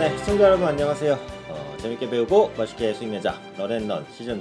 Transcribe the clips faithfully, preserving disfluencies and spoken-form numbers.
네, 시청자 여러분 안녕하세요. 어, 재밌게 배우고 멋있게 수익내자 런앤런 시즌이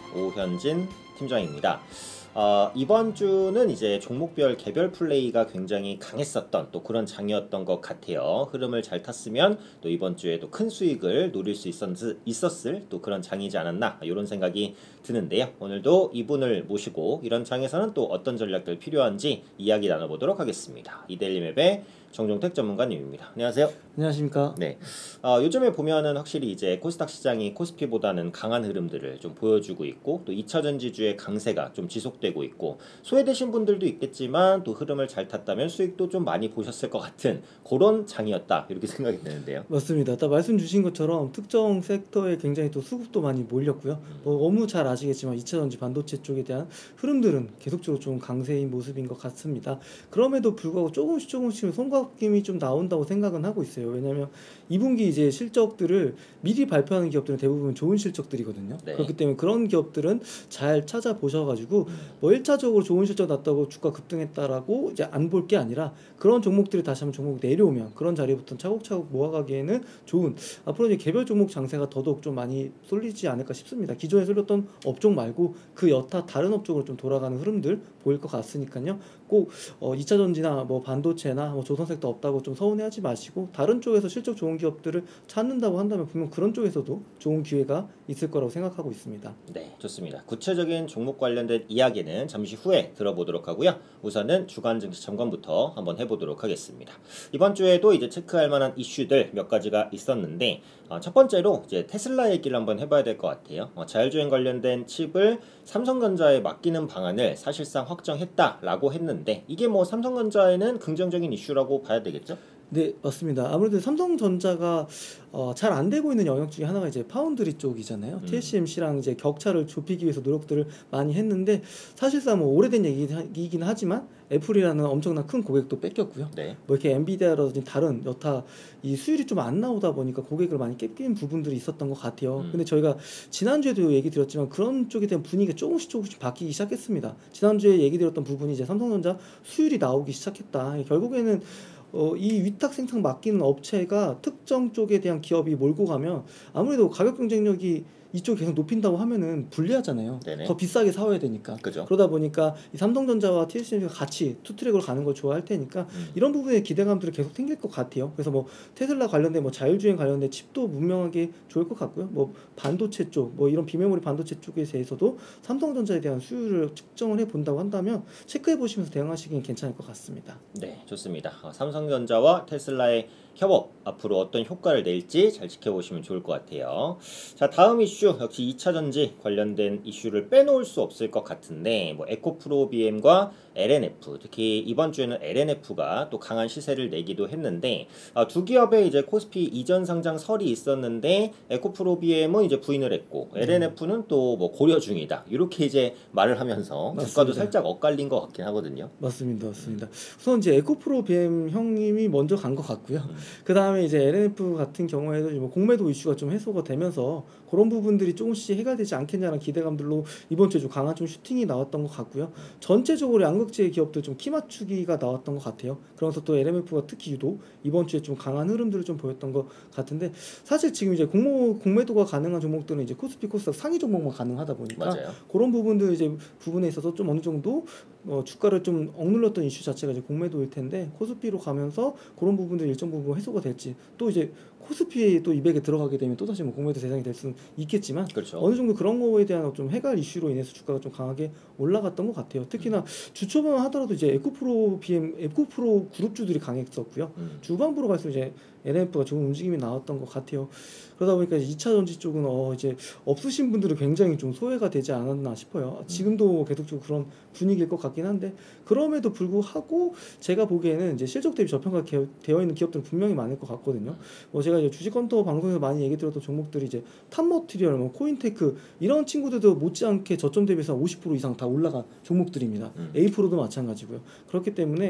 오현진 팀장입니다. 어, 이번 주는 이제 종목별 개별 플레이가 굉장히 강했었던 또 그런 장이었던 것 같아요. 흐름을 잘 탔으면 또 이번 주에도 큰 수익을 노릴 수 있었, 있었을 또 그런 장이지 않았나 이런 생각이 드는데요. 오늘도 이분을 모시고 이런 장에서는 또 어떤 전략들 필요한지 이야기 나눠보도록 하겠습니다. 이데일리맵의 정종택 전문가님입니다. 안녕하세요. 안녕하십니까. 네. 어, 요즘에 보면은 확실히 이제 코스닥 시장이 코스피보다는 강한 흐름들을 좀 보여주고 있고 또 이 차 전지주의 강세가 좀 지속되고 있고 소외되신 분들도 있겠지만 또 흐름을 잘 탔다면 수익도 좀 많이 보셨을 것 같은 그런 장이었다 이렇게 생각이 드는데요. 맞습니다. 딱 말씀 주신 것처럼 특정 섹터에 굉장히 또 수급도 많이 몰렸고요. 음. 뭐 너무 잘 아시겠지만 이 차 전지 반도체 쪽에 대한 흐름들은 계속적으로 좀 강세인 모습인 것 같습니다. 그럼에도 불구하고 조금씩 조금씩 손가락힘이 좀 나온다고 생각은 하고 있어요. 왜냐하면 이 분기 이제 실적들을 미리 발표하는 기업들은 대부분 좋은 실적들이거든요. 네. 그렇기 때문에 그런 기업들은 잘 찾아보셔가지고 음. 뭐 일 차적으로 좋은 실적 났다고 주가 급등했다라고 이제 안 볼 게 아니라 그런 종목들이 다시 한번 종목 내려오면 그런 자리부터 차곡차곡 모아가기에는 좋은 앞으로 이제 개별 종목 장세가 더더욱 좀 많이 쏠리지 않을까 싶습니다. 기존에 쏠렸던 업종 말고 그 여타 다른 업종으로 좀 돌아가는 흐름들 보일 것 같으니까요. 꼭 어, 이 차 전지나 뭐 반도체나 뭐 조선 섹터 없다고 좀 서운해하지 마시고 다른 쪽에서 실적 좋은 기업들을 찾는다고 한다면 분명 그런 쪽에서도 좋은 기회가 있을 거라고 생각하고 있습니다. 네, 좋습니다. 구체적인 종목 관련된 이야기는 잠시 후에 들어보도록 하고요. 우선은 주간 증시 점검부터 한번 해보도록 하겠습니다. 이번 주에도 이제 체크할 만한 이슈들 몇 가지가 있었는데 어, 첫 번째로 이제 테슬라 얘기를 한번 해봐야 될 것 같아요. 어, 자율주행 관련된 칩을 삼성전자에 맡기는 방안을 사실상 확정했다라고 했는데 이게 뭐 삼성전자에는 긍정적인 이슈라고 봐야 되겠죠? 네, 맞습니다. 아무래도 삼성전자가 어, 잘 안 되고 있는 영역 중에 하나가 이제 파운드리 쪽이잖아요. 음. 티에스엠씨랑 이제 격차를 좁히기 위해서 노력들을 많이 했는데 사실상 뭐 오래된 얘기이긴 하지만 애플이라는 엄청난 큰 고객도 뺏겼고요. 네. 뭐 이렇게 엔비디아라든지 다른 여타 이 수율이 좀 안 나오다 보니까 고객을 많이 뺏긴 부분들이 있었던 것 같아요. 음. 근데 저희가 지난주에도 얘기 드렸지만 그런 쪽에 대한 분위기가 조금씩 조금씩 바뀌기 시작했습니다. 지난주에 얘기 드렸던 부분이 이제 삼성전자 수율이 나오기 시작했다. 결국에는 어, 이 위탁 생산 맡기는 업체가 특정 쪽에 대한 기업이 몰고 가면 아무래도 가격 경쟁력이 이쪽 계속 높인다고 하면은 불리하잖아요. 네네. 더 비싸게 사와야 되니까. 그죠. 그러다 보니까 이 삼성전자와 티에스엠씨가 같이 투트랙으로 가는 걸 좋아할 테니까 음. 이런 부분에 기대감들이 계속 생길 것 같아요. 그래서 뭐 테슬라 관련된 뭐 자율주행 관련된 칩도 분명하게 좋을 것 같고요. 뭐 반도체 쪽, 뭐 이런 비메모리 반도체 쪽에 대해서도 삼성전자에 대한 수율을 측정을 해 본다고 한다면 체크해 보시면서 대응하시기엔 괜찮을 것 같습니다. 네, 좋습니다. 어, 삼성전자와 테슬라의 협업 앞으로 어떤 효과를 낼지 잘 지켜보시면 좋을 것 같아요. 자, 다음 이슈 역시 이 차 전지 관련된 이슈를 빼놓을 수 없을 것 같은데 뭐 에코프로비엠과 엘엔에프 특히 이번 주에는 엘엔에프가 또 강한 시세를 내기도 했는데 아, 두 기업의 이제 코스피 이전 상장 설이 있었는데 에코프로비엠은 이제 부인을 했고 음. 엘엔에프는 또 뭐 고려 중이다 이렇게 이제 말을 하면서 맞습니다. 주가도 살짝 엇갈린 것 같긴 하거든요. 맞습니다, 맞습니다. 우선 이제 에코프로비엠 형님이 먼저 간 것 같고요. 음. 그 다음에 이제 엘엔에프 같은 경우에도 뭐 공매도 이슈가 좀 해소가 되면서 그런 부분들이 조금씩 해결되지 않겠냐는 기대감들로 이번 주에 좀 강한 좀 슈팅이 나왔던 것 같고요. 전체적으로 양극재 기업들 좀 키 맞추기가 나왔던 것 같아요. 그러면서 또 엘엔에프가 특히 유독 이번 주에 좀 강한 흐름들을 좀 보였던 것 같은데 사실 지금 이제 공모 공매도가 가능한 종목들은 이제 코스피 코스닥 상위 종목만 가능하다 보니까 맞아요. 그런 부분들 이제 부분에 있어서 좀 어느 정도 어, 주가를 좀 억눌렀던 이슈 자체가 이제 공매도일 텐데 코스피로 가면서 그런 부분들 일정 부분 해소가 될지 또 이제 코스피 또 이백에 들어가게 되면 또 다시 뭐 공매도 대상이 될 수는 있겠지만 그렇죠. 어느 정도 그런 거에 대한 좀 해갈 이슈로 인해서 주가가 좀 강하게 올라갔던 것 같아요. 특히나 음. 주초반 하더라도 이제 에코프로 비엠 에코프로 그룹주들이 강했었고요. 음. 주반부로 갈수록 이제 엘엔에프가 좋은 움직임이 나왔던 것 같아요. 그러다 보니까 이 차 전지 쪽은 어 이제 없으신 분들은 굉장히 좀 소외가 되지 않았나 싶어요. 지금도 계속적으로 그런 분위기일 것 같긴 한데 그럼에도 불구하고 제가 보기에는 이제 실적 대비 저평가 되어 있는 기업들은 분명히 많을 것 같거든요. 뭐 제가 이제 주식 컨터 방송에서 많이 얘기 들었던 종목들이 이제 탑머티리얼, 뭐 코인테크 이런 친구들도 못지않게 저점 대비해서 오십 퍼센트 이상 다 올라간 종목들입니다. 음. 에이프로도 마찬가지고요. 그렇기 때문에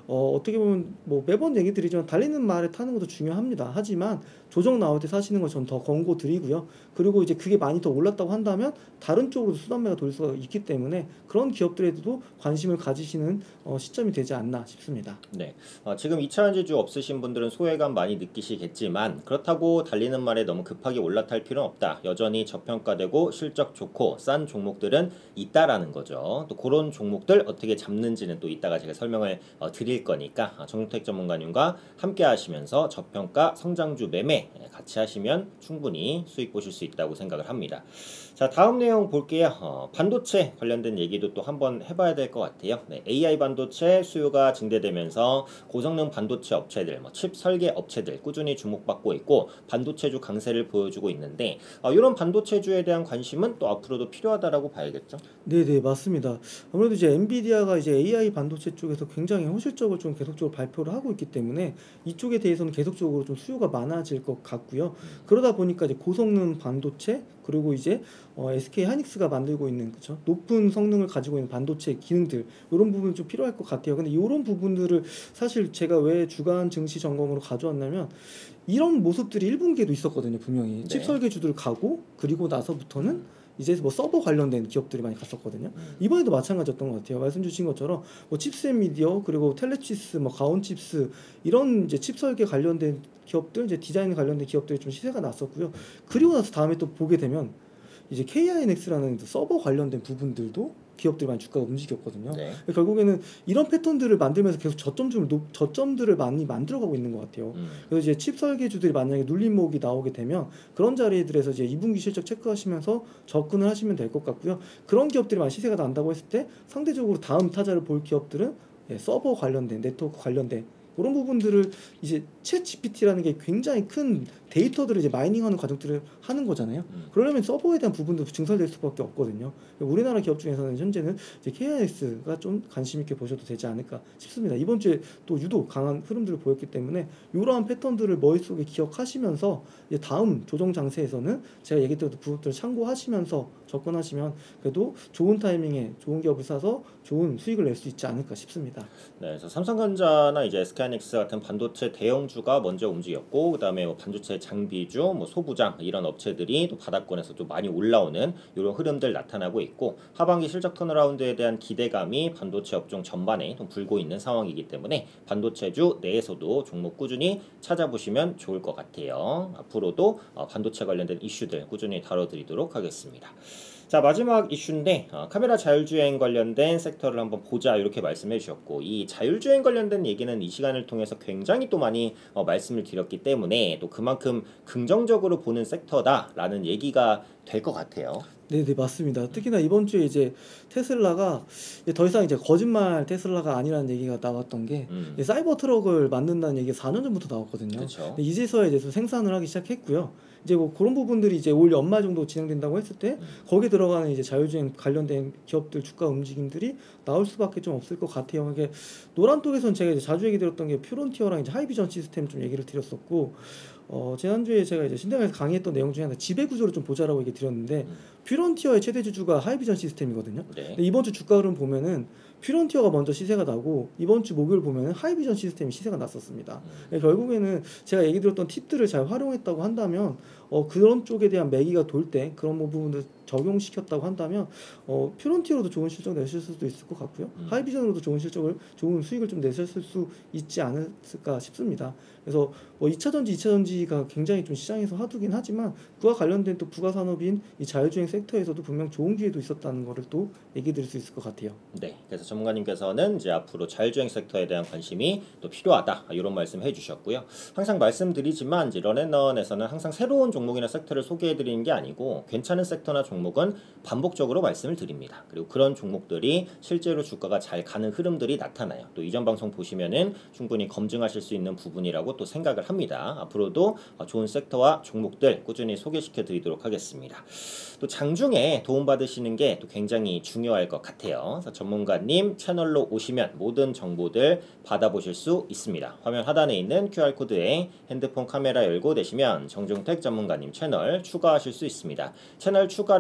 어, 어떻게 보면 뭐 매번 얘기 드리지만 달리는 말에 타는 것도 중요합니다. 하지만 조정 나올 때 사시는 걸 전 더 권고 드리고요. 그리고 이제 그게 많이 더 올랐다고 한다면 다른 쪽으로 수단매가 돌 수가 있기 때문에 그런 기업들에도 관심을 가지시는 어, 시점이 되지 않나 싶습니다. 네, 어, 지금 이 차 전지주 없으신 분들은 소외감 많이 느끼시겠지만 그렇다고 달리는 말에 너무 급하게 올라탈 필요는 없다. 여전히 저평가되고 실적 좋고 싼 종목들은 있다라는 거죠. 또 그런 종목들 어떻게 잡는지는 또 이따가 제가 설명을 어, 드릴 거니까 어, 정유택 전문가님과 함께 하시면서 저평가 성장주 매매 같이 하시면 충분히 수익 보실 수 있다고 생각을 합니다. 자, 다음 내용 볼게요. 어, 반도체 관련된 얘기도 또 한번 해봐야 될 것 같아요. 네, 에이아이 반도체 수요가 증대되면서 고성능 반도체 업체들, 뭐 칩 설계 업체들 꾸준히 주목받고 있고 반도체주 강세를 보여주고 있는데 어, 이런 반도체주에 대한 관심은 또 앞으로도 필요하다라고 봐야겠죠. 네네 맞습니다. 아무래도 이제 엔비디아가 이제 에이아이 반도체 쪽에서 굉장히 현실적으로 좀 계속적으로 발표를 하고 있기 때문에 이쪽에 대해서는 계속적으로 좀 수요가 많아질 것 같고요. 그러다 보니까 이제 고성능 반도체 그리고 이제 어, 에스케이 하이닉스가 만들고 있는 그쵸? 높은 성능을 가지고 있는 반도체 기능들 이런 부분이 좀 필요할 것 같아요. 근데 이런 부분들을 사실 제가 왜 주간 증시 점검으로 가져왔냐면 이런 모습들이 일 분기에도 있었거든요. 분명히 네. 칩 설계주들 가고 그리고 나서부터는 이제 뭐 서버 관련된 기업들이 많이 갔었거든요. 음. 이번에도 마찬가지였던 것 같아요. 말씀 주신 것처럼 뭐 칩셋 미디어 그리고 텔레치스, 뭐 가온칩스 이런 이제 칩 설계 관련된 기업들, 이제 디자인 관련된 기업들이 좀 시세가 났었고요. 그리고 나서 다음에 또 보게 되면 이제 케이아이엔엑스라는 서버 관련된 부분들도 기업들이 많이 주가가 움직였거든요. 네. 결국에는 이런 패턴들을 만들면서 계속 저점들을 높, 저점들을 많이 만들어가고 있는 것 같아요. 음. 그래서 이제 칩 설계주들이 만약에 눌림목이 나오게 되면 그런 자리들에서 이제 이 분기 실적 체크하시면서 접근을 하시면 될 것 같고요. 그런 기업들이 많이 시세가 난다고 했을 때 상대적으로 다음 타자를 볼 기업들은 예, 서버 관련된 네트워크 관련된 그런 부분들을 이제 챗 지피티라는 게 굉장히 큰 데이터들을 이제 마이닝하는 과정들을 하는 거잖아요. 음. 그러려면 서버에 대한 부분도 증설될 수밖에 없거든요. 우리나라 기업 중에서는 현재는 이제 케이아이엔엑스가 좀 관심 있게 보셔도 되지 않을까 싶습니다. 이번 주에 또 유독 강한 흐름들을 보였기 때문에 이러한 패턴들을 머릿속에 기억하시면서 이제 다음 조정 장세에서는 제가 얘기했던 부분들을 참고하시면서 접근하시면 그래도 좋은 타이밍에 좋은 기업을 사서 좋은 수익을 낼 수 있지 않을까 싶습니다. 네, 그래서 삼성전자나 이제 에스케이하이닉스 같은 반도체 대형주가 먼저 움직였고 그다음에 뭐 반도체 장비주, 뭐 소부장 이런 업체들이 또 바닥권에서 좀 많이 올라오는 이런 흐름들 나타나고 있고 하반기 실적 턴어라운드에 대한 기대감이 반도체 업종 전반에 좀 불고 있는 상황이기 때문에 반도체주 내에서도 종목 꾸준히 찾아보시면 좋을 것 같아요. 앞으로도 어, 반도체 관련된 이슈들 꾸준히 다뤄드리도록 하겠습니다. 자, 마지막 이슈인데 어, 카메라 자율주행 관련된 섹터를 한번 보자 이렇게 말씀해 주셨고 이 자율주행 관련된 얘기는 이 시간을 통해서 굉장히 또 많이 어, 말씀을 드렸기 때문에 또 그만큼 긍정적으로 보는 섹터다라는 얘기가 될 것 같아요. 네네 맞습니다. 특히나 이번 주에 이제 테슬라가 이제 더 이상 이제 거짓말 테슬라가 아니라는 얘기가 나왔던 게 음. 이제 사이버 트럭을 만든다는 얘기가 사 년 전부터 나왔거든요. 그쵸. 근데 이제서야 이제 좀 생산을 하기 시작했고요. 이제 뭐 그런 부분들이 이제 올 연말 정도 진행된다고 했을 때 음. 거기에 들어가는 이제 자율주행 관련된 기업들 주가 움직임들이 나올 수밖에 좀 없을 것 같아요. 이게 노란 쪽에서는 제가 이제 자주 얘기 드렸던 게 퓨런티어랑 이제 하이비전 시스템 좀 얘기를 드렸었고 어, 지난주에 제가 이제 신대강에서 강의했던 내용 중에 하나 지배 구조를 좀 보자라고 얘기 드렸는데 음. 퓨런티어의 최대 주주가 하이비전 시스템이거든요. 네. 근데 이번 주 주가 흐름 보면은 퓨런티어가 먼저 시세가 나고 이번 주 목요일 보면은 하이비전 시스템이 시세가 났었습니다. 음. 결국에는 제가 얘기 드렸던 팁들을 잘 활용했다고 한다면 어, 그런 쪽에 대한 매기가 돌 때 그런 뭐 부분들 적용시켰다고 한다면 어, 퓨런티어로도 좋은 실적 내실 수도 있을 것 같고요. 음. 하이비전으로도 좋은 실적을 좋은 수익을 좀 내셨을 수 있지 않을까 싶습니다. 그래서 뭐 이 차 전지, 이 차 전지가 굉장히 좀 시장에서 화두긴 하지만 그와 관련된 또 부가 산업인 이 자율주행 섹터에서도 분명 좋은 기회도 있었다는 거를 또 얘기 드릴 수 있을 것 같아요. 네, 그래서 전문가님께서는 이제 앞으로 자율주행 섹터에 대한 관심이 또 필요하다 이런 말씀 해주셨고요. 항상 말씀드리지만 이제 런앤런에서는 항상 새로운 종목이나 섹터를 소개해드리는 게 아니고 괜찮은 섹터나 종목은 반복적으로 말씀을 드립니다. 그리고 그런 종목들이 실제로 주가가 잘 가는 흐름들이 나타나요. 또 이전 방송 보시면은 충분히 검증하실 수 있는 부분이라고 또 생각을 합니다. 앞으로도 좋은 섹터와 종목들 꾸준히 소개시켜 드리도록 하겠습니다. 또 장중에 도움받으시는 게 또 굉장히 중요할 것 같아요. 그래서 전문가님 채널로 오시면 모든 정보들 받아보실 수 있습니다. 화면 하단에 있는 큐알코드에 핸드폰 카메라 열고 되시면 정중택 전문가님 채널 추가하실 수 있습니다. 채널 추가를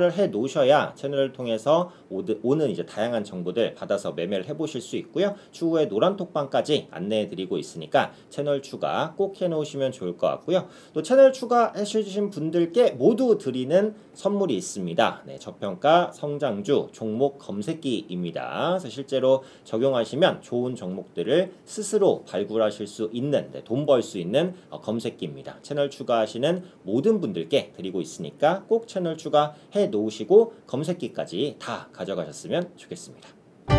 구독자를 해 놓으셔야 채널을 통해서 오는 이제 다양한 정보들 받아서 매매를 해보실 수 있고요. 추후에 노란톡방까지 안내해드리고 있으니까 채널 추가 꼭 해놓으시면 좋을 것 같고요. 또 채널 추가해주신 분들께 모두 드리는 선물이 있습니다. 네, 저평가 성장주 종목 검색기입니다. 그래서 실제로 적용하시면 좋은 종목들을 스스로 발굴하실 수 있는, 네, 돈 벌 수 있는 어, 검색기입니다. 채널 추가하시는 모든 분들께 드리고 있으니까 꼭 채널 추가해 놓으시고 검색기까지 다 가져가셨으면 좋겠습니다.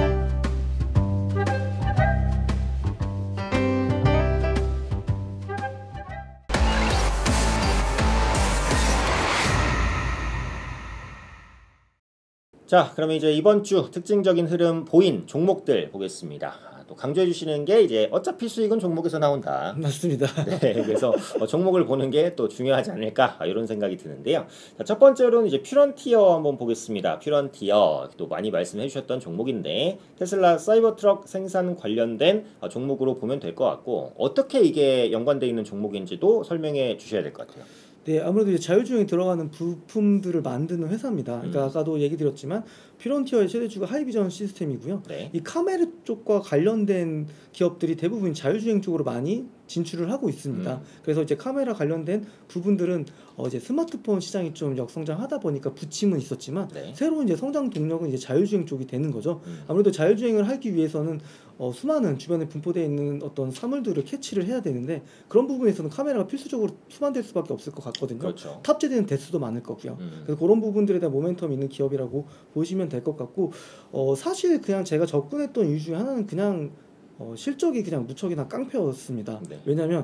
자, 그러면 이제 이번 주 특징적인 흐름 보인 종목들 보겠습니다. 또 강조해 주시는 게 이제 어차피 수익은 종목에서 나온다. 맞습니다. 네, 그래서 어, 종목을 보는 게 또 중요하지 않을까 이런 생각이 드는데요. 자, 첫 번째로는 이제 퓨런티어 한번 보겠습니다. 퓨런티어 또 많이 말씀해 주셨던 종목인데 테슬라 사이버트럭 생산 관련된 어, 종목으로 보면 될 것 같고 어떻게 이게 연관되어 있는 종목인지도 설명해 주셔야 될 것 같아요. 네, 아무래도 이제 자율주행에 들어가는 부품들을 만드는 회사입니다. 그러니까 음. 아까도 얘기 드렸지만 퓨런티어의 최대주가 하이비전 시스템이고요. 네. 이 카메라 쪽과 관련된 기업들이 대부분 자율주행 쪽으로 많이 진출을 하고 있습니다. 음. 그래서 이제 카메라 관련된 부분들은 어 이제 스마트폰 시장이 좀 역성장하다 보니까 부침은 있었지만 네. 새로운 이제 성장 동력은 이제 자율주행 쪽이 되는 거죠. 음. 아무래도 자율주행을 하기 위해서는 어 수많은 주변에 분포되어 있는 어떤 사물들을 캐치를 해야 되는데 그런 부분에서는 카메라가 필수적으로 수반될 수밖에 없을 것 같거든요. 그렇죠. 탑재되는 대수도 많을 거고요. 음. 그래서 그런 부분들에 대한 모멘텀이 있는 기업이라고 보시면 될 것 같고 어 사실 그냥 제가 접근했던 이유 중에 하나는 그냥 어 실적이 그냥 무척이나 깡패였습니다. 네. 왜냐하면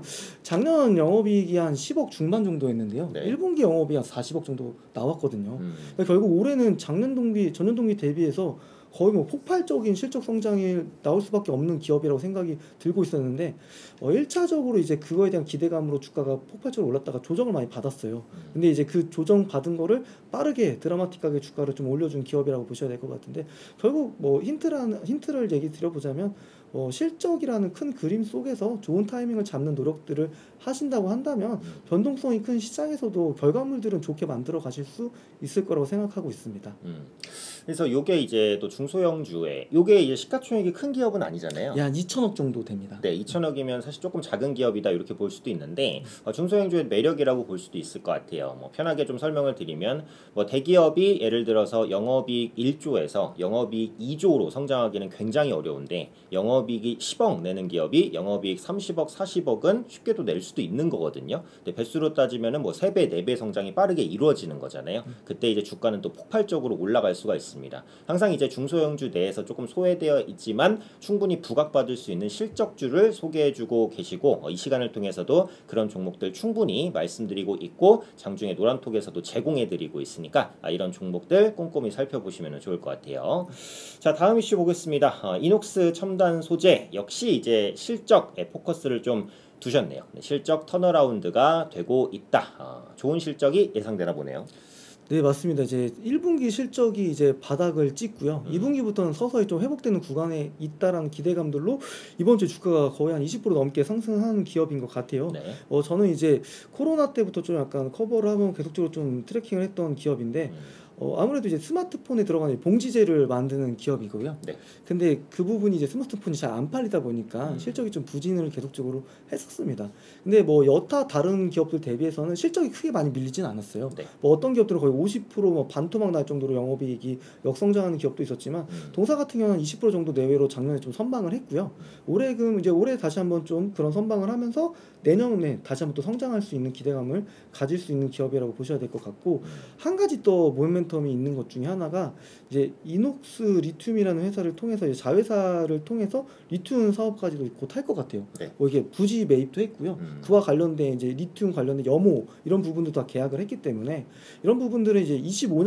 작년 영업이익이 한 십억 중반 정도였는데요. 네. 일 분기 영업이 한 사십억 정도 나왔거든요. 음. 그러니까 결국 올해는 작년 동기, 전년 동기 대비해서 거의 뭐 폭발적인 실적 성장이 나올 수밖에 없는 기업이라고 생각이 들고 있었는데 어 일 차적으로 이제 그거에 대한 기대감으로 주가가 폭발적으로 올랐다가 조정을 많이 받았어요. 근데 이제 그 조정 받은 거를 빠르게 드라마틱하게 주가를 좀 올려준 기업이라고 보셔야 될 것 같은데 결국 뭐 힌트라는 힌트를 얘기 드려보자면 어 실적이라는 큰 그림 속에서 좋은 타이밍을 잡는 노력들을 하신다고 한다면 음. 변동성이 큰 시장에서도 결과물들은 좋게 만들어 가실 수 있을 거라고 생각하고 있습니다. 음. 그래서 요게 이제 또 중소형주에 요게 이제 시가총액이 큰 기업은 아니잖아요. 예, 한 이천억 정도 됩니다. 네, 이천억이면 사실 조금 작은 기업이다 이렇게 볼 수도 있는데 어, 중소형주의 매력이라고 볼 수도 있을 것 같아요. 뭐 편하게 좀 설명을 드리면 뭐 대기업이 예를 들어서 영업이익 일조에서 영업이익 이조로 성장하기는 굉장히 어려운데 영업이익이 십억 내는 기업이 영업이익 삼십억, 사십억은 쉽게도 낼 수도 있는 거거든요. 근데 배수로 따지면은 뭐 세 배, 네 배 성장이 빠르게 이루어지는 거잖아요. 그때 이제 주가는 또 폭발적으로 올라갈 수가 있습니다. 항상 이제 중소형주 내에서 조금 소외되어 있지만 충분히 부각받을 수 있는 실적주를 소개해주고 계시고 어, 이 시간을 통해서도 그런 종목들 충분히 말씀드리고 있고 장중에 노란톡에서도 제공해드리고 있으니까 아, 이런 종목들 꼼꼼히 살펴보시면 좋을 것 같아요. 자, 다음 이슈 보겠습니다. 어, 이녹스 첨단 소재 역시 이제 실적에 포커스를 좀 두셨네요. 네, 실적 턴어라운드가 되고 있다. 어, 좋은 실적이 예상되나 보네요. 네, 맞습니다. 이제 일 분기 실적이 이제 바닥을 찍고요. 음. 이 분기부터는 서서히 좀 회복되는 구간에 있다라는 기대감들로 이번 주 주가가 거의 한 이십 퍼센트 넘게 상승하는 기업인 것 같아요. 네. 어, 저는 이제 코로나 때부터 좀 약간 커버를 하면 계속적으로 좀 트래킹을 했던 기업인데 음. 어, 아무래도 이제 스마트폰에 들어가는 봉지재를 만드는 기업이고요. 네. 근데 그 부분이 이제 스마트폰이 잘 안 팔리다 보니까 음. 실적이 좀 부진을 계속적으로 했었습니다. 근데 뭐 여타 다른 기업들 대비해서는 실적이 크게 많이 밀리진 않았어요. 네. 뭐 어떤 기업들은 거의 오십 퍼센트 뭐 반토막 날 정도로 영업이익이 역성장하는 기업도 있었지만 음. 동사 같은 경우는 이십 퍼센트 정도 내외로 작년에 좀 선방을 했고요. 올해 금 이제 올해 다시 한번 좀 그런 선방을 하면서 내년에 다시 한번 또 성장할 수 있는 기대감을 가질 수 있는 기업이라고 보셔야 될 것 같고 음. 한 가지 또 모멘텀이 있는 것 중에 하나가 이제 이녹스 리튬이라는 회사를 통해서 이제 자회사를 통해서 리튬 사업까지도 곧 할 것 같아요. 네. 뭐 이게 부지 매입도 했고요. 음. 그와 관련된 이제 리튬 관련된 염호 이런 부분도 다 계약을 했기 때문에 이런 부분들은 이제 이십오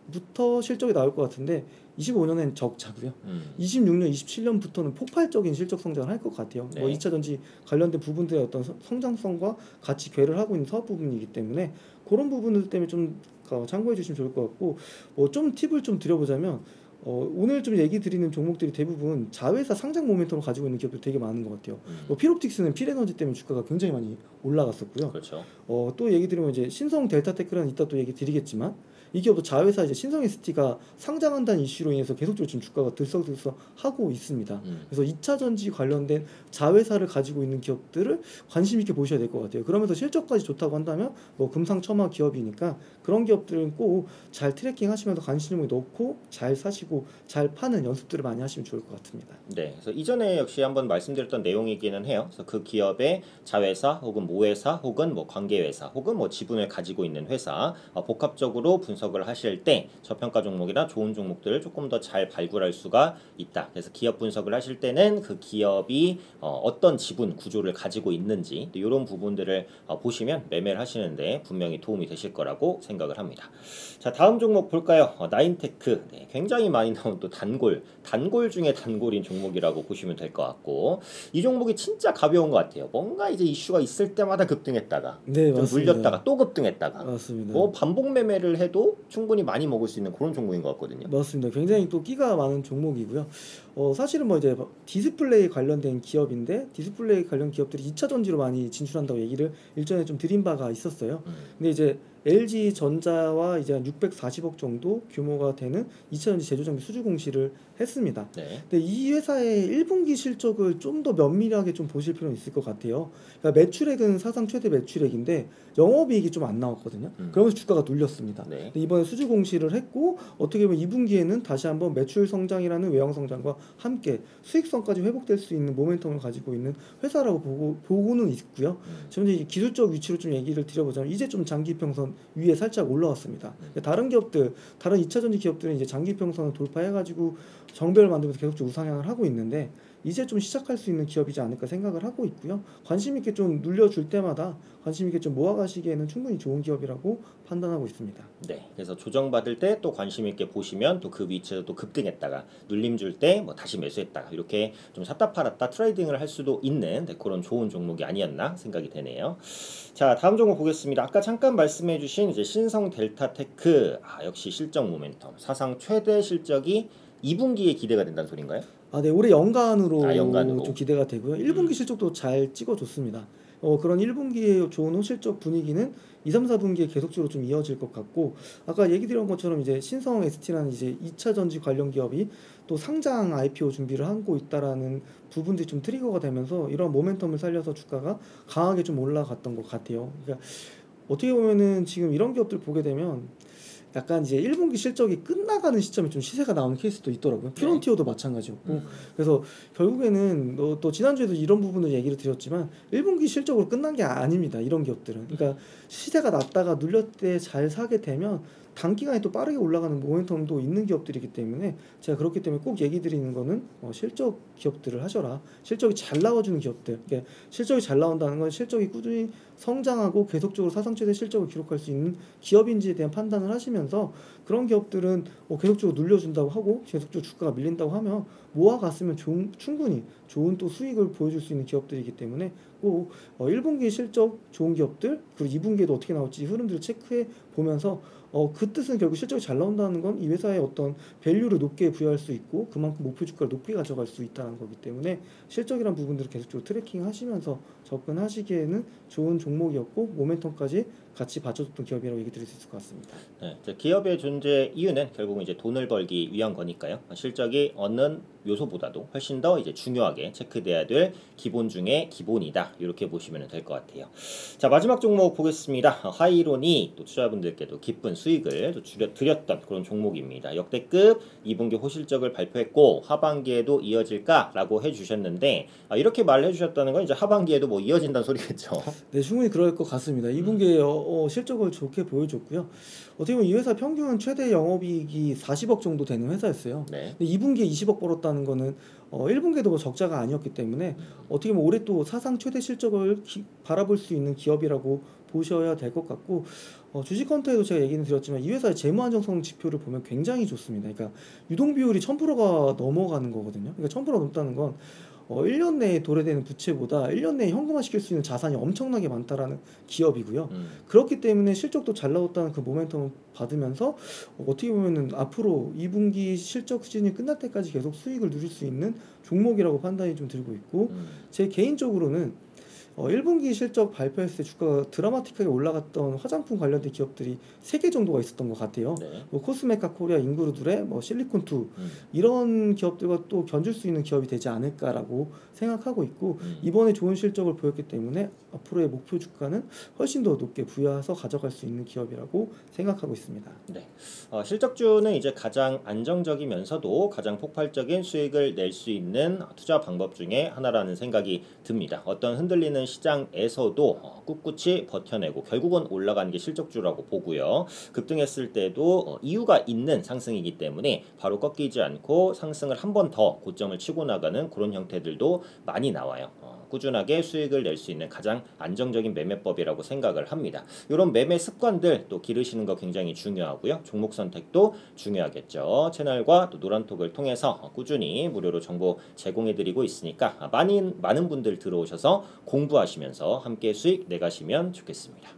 년부터 실적이 나올 것 같은데 이십오 년엔 적자고요. 음. 이십육 년, 이십칠 년부터는 폭발적인 실적 성장을 할 것 같아요. 네. 뭐 이 차 전지 관련된 부분들의 어떤 서- 성장성과 같이 괴를 하고 있는 사업 부분이기 때문에 그런 부분들 때문에 좀 어, 참고해 주시면 좋을 것 같고 뭐 좀 팁을 좀 드려보자면 어, 오늘 좀 얘기 드리는 종목들이 대부분 자회사 상장 모멘텀을 가지고 있는 기업들 되게 많은 것 같아요. 음. 뭐 필옵틱스는 필에너지 때문에 주가가 굉장히 많이 올라갔었고요. 그렇죠. 어, 또 얘기 드리면 이제 신성 델타테크라는 이따 또 얘기 드리겠지만 이 기업도 자회사 이제 신성 에스티가 상장한다는 이슈로 인해서 계속적으로 지금 주가가 들썩들썩 하고 있습니다. 음. 그래서 이차 전지 관련된 자회사를 가지고 있는 기업들을 관심 있게 보셔야 될 것 같아요. 그러면서 실적까지 좋다고 한다면 뭐 금상첨화 기업이니까 그런 기업들은 꼭 잘 트래킹하시면서 관심을 넣고 잘 사시고 잘 파는 연습들을 많이 하시면 좋을 것 같습니다. 네, 그래서 이전에 역시 한번 말씀드렸던 내용이기는 해요. 그래서 그 기업의 자회사 혹은 모회사 혹은 뭐 관계회사 혹은 뭐 지분을 가지고 있는 회사 어, 복합적으로 분석을 하실 때 저평가 종목이나 좋은 종목들을 조금 더 잘 발굴할 수가 있다. 그래서 기업 분석을 하실 때는 그 기업이 어, 어떤 지분 구조를 가지고 있는지 이런 부분들을 어, 보시면 매매를 하시는데 분명히 도움이 되실 거라고 생각을 합니다. 자, 다음 종목 볼까요? 어, 나인테크. 네, 굉장히 많이 나온 또 단골, 단골 중에 단골인 종목이라고 보시면 될 것 같고 이 종목이 진짜 가벼운 것 같아요. 뭔가 이제 이슈가 있을 때마다 급등했다가 네, 좀 맞습니다. 물렸다가 또 급등했다가 맞습니다. 뭐 반복 매매를 해도 충분히 많이 먹을 수 있는 그런 종목인 것 같거든요. 맞습니다. 굉장히 또 끼가 많은 종목이고요. 어, 사실은 뭐 이제 디스플레이 관련된 기업인데 디스플레이 관련 기업들이 이차 전지로 많이 진출한다고 얘기를 일전에 좀 드린 바가 있었어요. 음. 근데 이제 엘지전자와 이제 한 육백사십억 정도 규모가 되는 이차 전지 제조 장비 수주 공시를 했습니다. 네. 근데 이 회사의 일 분기 실적을 좀 더 면밀하게 좀 보실 필요는 있을 것 같아요. 그러니까 매출액은 사상 최대 매출액인데 영업이익이 좀 안 나왔거든요. 음. 그러면서 주가가 눌렸습니다. 네. 근데 이번에 수주 공시를 했고 어떻게 보면 이 분기에는 다시 한번 매출 성장이라는 외형 성장과 함께 수익성까지 회복될 수 있는 모멘텀을 가지고 있는 회사라고 보고, 보고는 있고요. 음. 지금 이제 기술적 위치로 좀 얘기를 드려보자면 이제 좀 장기평선 위에 살짝 올라왔습니다. 음. 다른 기업들, 다른 이차 전지 기업들은 이제 장기평선을 돌파해가지고 정배를 만들면서 계속 우상향을 하고 있는데 이제 좀 시작할 수 있는 기업이지 않을까 생각을 하고 있고요. 관심 있게 좀 눌려줄 때마다 관심 있게 좀 모아가시기에는 충분히 좋은 기업이라고 판단하고 있습니다. 네, 그래서 조정받을 때 또 관심 있게 보시면 또 그 위치에서 또 급등했다가 눌림 줄 때 뭐 다시 매수했다가 이렇게 좀 샀다 팔았다 트레이딩을 할 수도 있는 네, 그런 좋은 종목이 아니었나 생각이 되네요. 자, 다음 종목 보겠습니다. 아까 잠깐 말씀해주신 이제 신성 델타테크 아, 역시 실적 모멘텀 사상 최대 실적이 이 분기에 기대가 된다는 소린가요? 아, 네, 올해 연간으로, 아, 연간으로. 좀 기대가 되고요. 일 분기 음. 실적도 잘 찍어줬습니다. 어, 그런 일 분기의 좋은 호실적 분위기는 이, 삼, 사 분기에 계속적으로 좀 이어질 것 같고 아까 얘기 드린 것처럼 이제 신성 에스티라는 이제 이차 전지 관련 기업이 또 상장 아이피오 준비를 하고 있다라는 부분들이 좀 트리거가 되면서 이런 모멘텀을 살려서 주가가 강하게 좀 올라갔던 것 같아요. 그러니까 어떻게 보면은 지금 이런 기업들 보게 되면 약간 이제 일 분기 실적이 끝나가는 시점에 좀 시세가 나오는 케이스도 있더라고요. 퓨런티어도 마찬가지였고 음. 그래서 결국에는 어, 또 지난주에도 이런 부분을 얘기를 드렸지만 일 분기 실적으로 끝난 게 아닙니다. 이런 기업들은. 그러니까 시세가 낮다가 눌렸을 때 잘 사게 되면 단기간에 또 빠르게 올라가는 모멘텀도 있는 기업들이기 때문에 제가 그렇기 때문에 꼭 얘기 드리는 거는 어, 실적 기업들을 하셔라. 실적이 잘 나와주는 기업들. 그러니까 실적이 잘 나온다는 건 실적이 꾸준히 성장하고 계속적으로 사상 최대 실적을 기록할 수 있는 기업인지에 대한 판단을 하시면서 그런 기업들은 어, 계속적으로 눌려준다고 하고 계속적으로 주가가 밀린다고 하면 모아갔으면 좋은, 충분히 좋은 또 수익을 보여줄 수 있는 기업들이기 때문에 꼭 어, 일 분기 실적 좋은 기업들 그리고 이 분기에도 어떻게 나올지 흐름들을 체크해 보면서 어, 그 뜻은 결국 실적이 잘 나온다는 건 이 회사의 어떤 밸류를 높게 부여할 수 있고 그만큼 목표 주가를 높게 가져갈 수 있다는 거기 때문에 실적이란 부분들을 계속적으로 트래킹 하시면서 접근하시기에는 좋은 종목이었고 모멘텀까지 같이 받쳐줬던 기업이라고 얘기 드릴 수 있을 것 같습니다. 네, 이제 기업의 존재 이유는 결국 이제 돈을 벌기 위한 거니까요. 실적이 어느 요소보다도 훨씬 더 이제 중요하게 체크돼야 될 기본 중에 기본이다. 이렇게 보시면 될 것 같아요. 자, 마지막 종목 보겠습니다. 하이론이 또 투자분들께도 기쁜 수익을 또 줄여, 드렸던 그런 종목입니다. 역대급 이 분기 호실적을 발표했고 하반기에도 이어질까라고 해주셨는데 아, 이렇게 말을 해주셨다는 건 이제 하반기에도 뭐 이어진다는 소리겠죠. 네, 충분히 그럴 것 같습니다. 이 분기에 어, 어, 실적을 좋게 보여줬고요. 어떻게 보면 이 회사 평균 최대 영업이익이 사십억 정도 되는 회사였어요. 네. 근데 이 분기에 이십억 벌었다는 거는 어, 일 분기에도 뭐 적자가 아니었기 때문에 어떻게 보면 올해 또 사상 최대 실적을 기, 바라볼 수 있는 기업이라고 보셔야 될 것 같고 어, 주식 컨테에도 제가 얘기는 드렸지만 이 회사의 재무 안정성 지표를 보면 굉장히 좋습니다. 그러니까 유동 비율이 천 퍼센트가 넘어가는 거거든요. 그러니까 천 퍼센트가 넘다는 건 어, 일 년 내에 도래되는 부채보다 일 년 내에 현금화 시킬 수 있는 자산이 엄청나게 많다라는 기업이고요. 음. 그렇기 때문에 실적도 잘 나왔다는 그 모멘텀을 받으면서 어, 어떻게 보면은 앞으로 이 분기 실적 시즌이 끝날 때까지 계속 수익을 누릴 수 있는 종목이라고 판단이 좀 들고 있고 음. 제 개인적으로는 어, 일 분기 실적 발표했을 때 주가가 드라마틱하게 올라갔던 화장품 관련된 기업들이 세 개 정도가 있었던 것 같아요. 네. 뭐 코스메카 코리아, 인그루드레, 뭐 실리콘투 음. 이런 기업들과 또 견줄 수 있는 기업이 되지 않을까라고 생각하고 있고 음. 이번에 좋은 실적을 보였기 때문에 앞으로의 목표 주가는 훨씬 더 높게 부여해서 가져갈 수 있는 기업이라고 생각하고 있습니다. 네. 어, 실적주는 이제 가장 안정적이면서도 가장 폭발적인 수익을 낼 수 있는 투자 방법 중에 하나라는 생각이 듭니다. 어떤 흔들리는 시장에서도 어, 꿋꿋이 버텨내고 결국은 올라가는 게 실적주라고 보고요. 급등했을 때도 어, 이유가 있는 상승이기 때문에 바로 꺾이지 않고 상승을 한 번 더 고점을 치고 나가는 그런 형태들도 많이 나와요. 어, 꾸준하게 수익을 낼 수 있는 가장 안정적인 매매법이라고 생각을 합니다. 이런 매매 습관들 또 기르시는 거 굉장히 중요하고요. 종목 선택도 중요하겠죠. 채널과 또 노란톡을 통해서 꾸준히 무료로 정보 제공해드리고 있으니까 많이, 많은 분들 들어오셔서 공부하시면서 함께 수익 내가시면 좋겠습니다.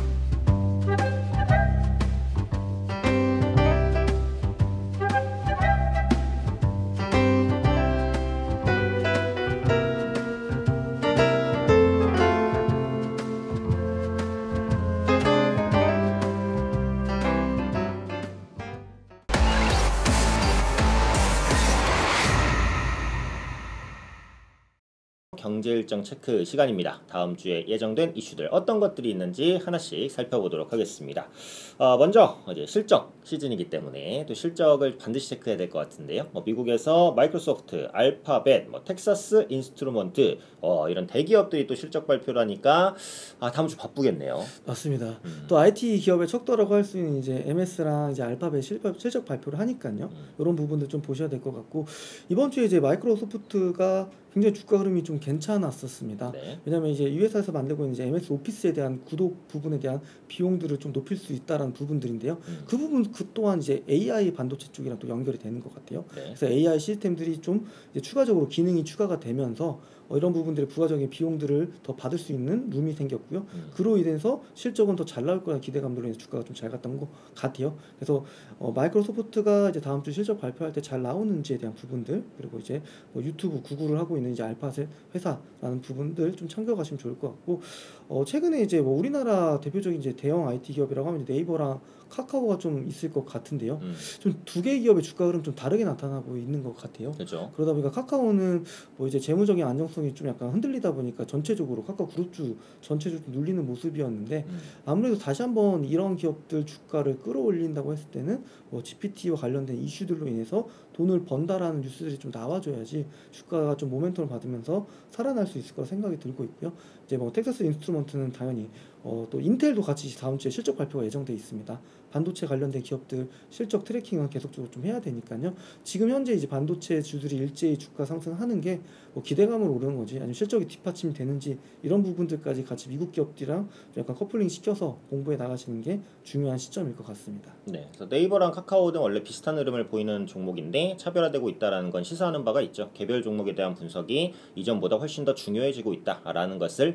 경제 일정 체크 시간입니다. 다음 주에 예정된 이슈들 어떤 것들이 있는지 하나씩 살펴보도록 하겠습니다. 어, 먼저 이제 실적 시즌이기 때문에 또 실적을 반드시 체크해야 될 것 같은데요. 뭐 미국에서 마이크로소프트, 알파벳, 뭐 텍사스 인스트루먼트 어, 이런 대기업들이 또 실적 발표를 하니까 아, 다음 주 바쁘겠네요. 맞습니다. 음. 또 아이티 기업의 척도라고 할 수 있는 이제 엠에스랑 이제 알파벳 실적, 실적 발표를 하니까요. 음. 이런 부분들 좀 보셔야 될 것 같고 이번 주에 이제 마이크로소프트가 굉장히 주가 흐름이 좀 괜찮았었습니다. 네. 왜냐하면 이제 이 회사에서 만들고 있는 이제 엠에스 오피스에 대한 구독 부분에 대한 비용들을 좀 높일 수 있다라는 부분들인데요. 음. 그 부분 그 또한 이제 에이아이 반도체 쪽이랑 또 연결이 되는 것 같아요. 네. 그래서 에이아이 시스템들이 좀 이제 추가적으로 기능이 추가가 되면서 어, 이런 부분들의 부가적인 비용들을 더 받을 수 있는 룸이 생겼고요. 음. 그로 인해서 실적은 더 잘 나올 거라는 기대감으로 인해서 주가가 좀 잘 갔던 것 같아요. 그래서 어, 마이크로소프트가 이제 다음 주 실적 발표할 때 잘 나오는지에 대한 부분들 그리고 이제 뭐 유튜브 구글을 하고 있는 이제 알파벳 회사라는 부분들 좀 참고하시면 좋을 것 같고 어, 최근에 이제 뭐 우리나라 대표적인 이제 대형 아이티 기업이라고 하면 이제 네이버랑 카카오가 좀 있을 것 같은데요. 음. 좀 두 개의 기업의 주가 흐름 좀 다르게 나타나고 있는 것 같아요. 그렇죠. 그러다 보니까 카카오는 뭐 이제 재무적인 안정성이 좀 약간 흔들리다 보니까 전체적으로 카카오 그룹주 전체적으로 좀 눌리는 모습이었는데 음. 아무래도 다시 한번 이런 기업들 주가를 끌어올린다고 했을 때는 뭐 지피티와 관련된 이슈들로 인해서 돈을 번다라는 뉴스들이 좀 나와줘야지 주가가 좀 모멘텀을 받으면서 살아날 수 있을 거라 생각이 들고 있고요. 이제 뭐 텍사스 인스트루먼트는 당연히 어, 또 인텔도 같이 다음 주에 실적 발표가 예정돼 있습니다. 반도체 관련된 기업들 실적 트래킹은 계속적으로 좀 해야 되니까요. 지금 현재 이제 반도체 주들이 일제히 주가 상승하는 게 뭐 기대감을 오르는 거지 아니면 실적이 뒷받침이 되는지 이런 부분들까지 같이 미국 기업들이랑 약간 커플링 시켜서 공부해 나가시는 게 중요한 시점일 것 같습니다. 네, 그래서 네이버랑 카카오 등 원래 비슷한 흐름을 보이는 종목인데 차별화되고 있다라는 건 시사하는 바가 있죠. 개별 종목에 대한 분석이 이전보다 훨씬 더 중요해지고 있다라는 것을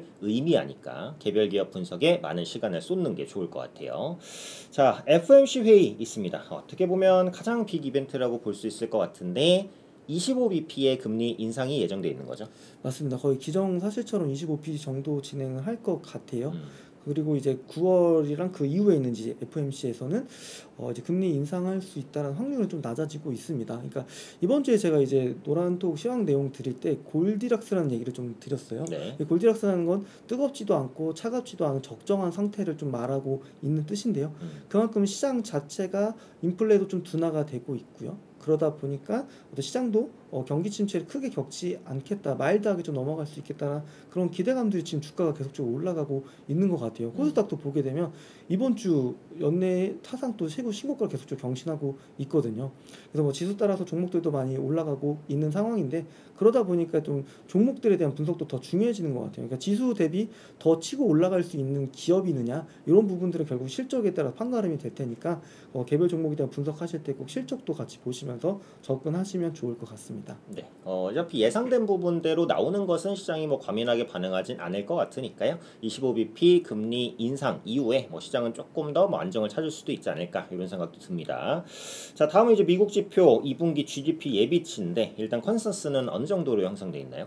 의미하니까 개별 기업 분석에 많은 시간을 쏟는 게 좋을 것 같아요. 자, 에프오엠씨 회의 있습니다. 어떻게 보면 가장 빅 이벤트라고 볼 수 있을 것 같은데 이십오 비피의 금리 인상이 예정돼 있는 거죠. 맞습니다. 거의 기정사실처럼 이십오 피 정도 진행을 할 것 같아요. 음. 그리고 이제 구월이랑 그 이후에 있는 이제 에프오엠씨에서는 어 이제 금리 인상할 수 있다는 확률은 좀 낮아지고 있습니다. 그러니까 이번 주에 제가 이제 노란톡 시황 내용 드릴 때 골디락스라는 얘기를 좀 드렸어요. 네. 이 골디락스라는 건 뜨겁지도 않고 차갑지도 않은 적정한 상태를 좀 말하고 있는 뜻인데요. 음. 그만큼 시장 자체가 인플레도 좀 둔화가 되고 있고요. 그러다 보니까 어떤 시장도 어, 경기 침체를 크게 겪지 않겠다, 마일드하게 좀 넘어갈 수 있겠다는 그런 기대감들이 지금 주가가 계속적으로 올라가고 있는 것 같아요. 코스닥도 보게 되면 이번 주 연내 타상 또 최고 신고가를 계속적으로 경신하고 있거든요. 그래서 뭐 지수 따라서 종목들도 많이 올라가고 있는 상황인데 그러다 보니까 좀 종목들에 대한 분석도 더 중요해지는 것 같아요. 그러니까 지수 대비 더 치고 올라갈 수 있는 기업이느냐 이런 부분들은 결국 실적에 따라 판가름이 될 테니까 어, 개별 종목에 대한 분석하실 때 꼭 실적도 같이 보시면서 접근하시면 좋을 것 같습니다. 네, 어, 어차피 예상된 부분대로 나오는 것은 시장이 뭐 과민하게 반응하진 않을 것 같으니까요. 이십오 비피 금리 인상 이후에 뭐 시장은 조금 더 뭐 안정을 찾을 수도 있지 않을까 이런 생각도 듭니다. 자, 다음은 이제 미국 지표 이 분기 지디피 예비치인데 일단 컨센서스는 어느 정도로 형성돼 있나요?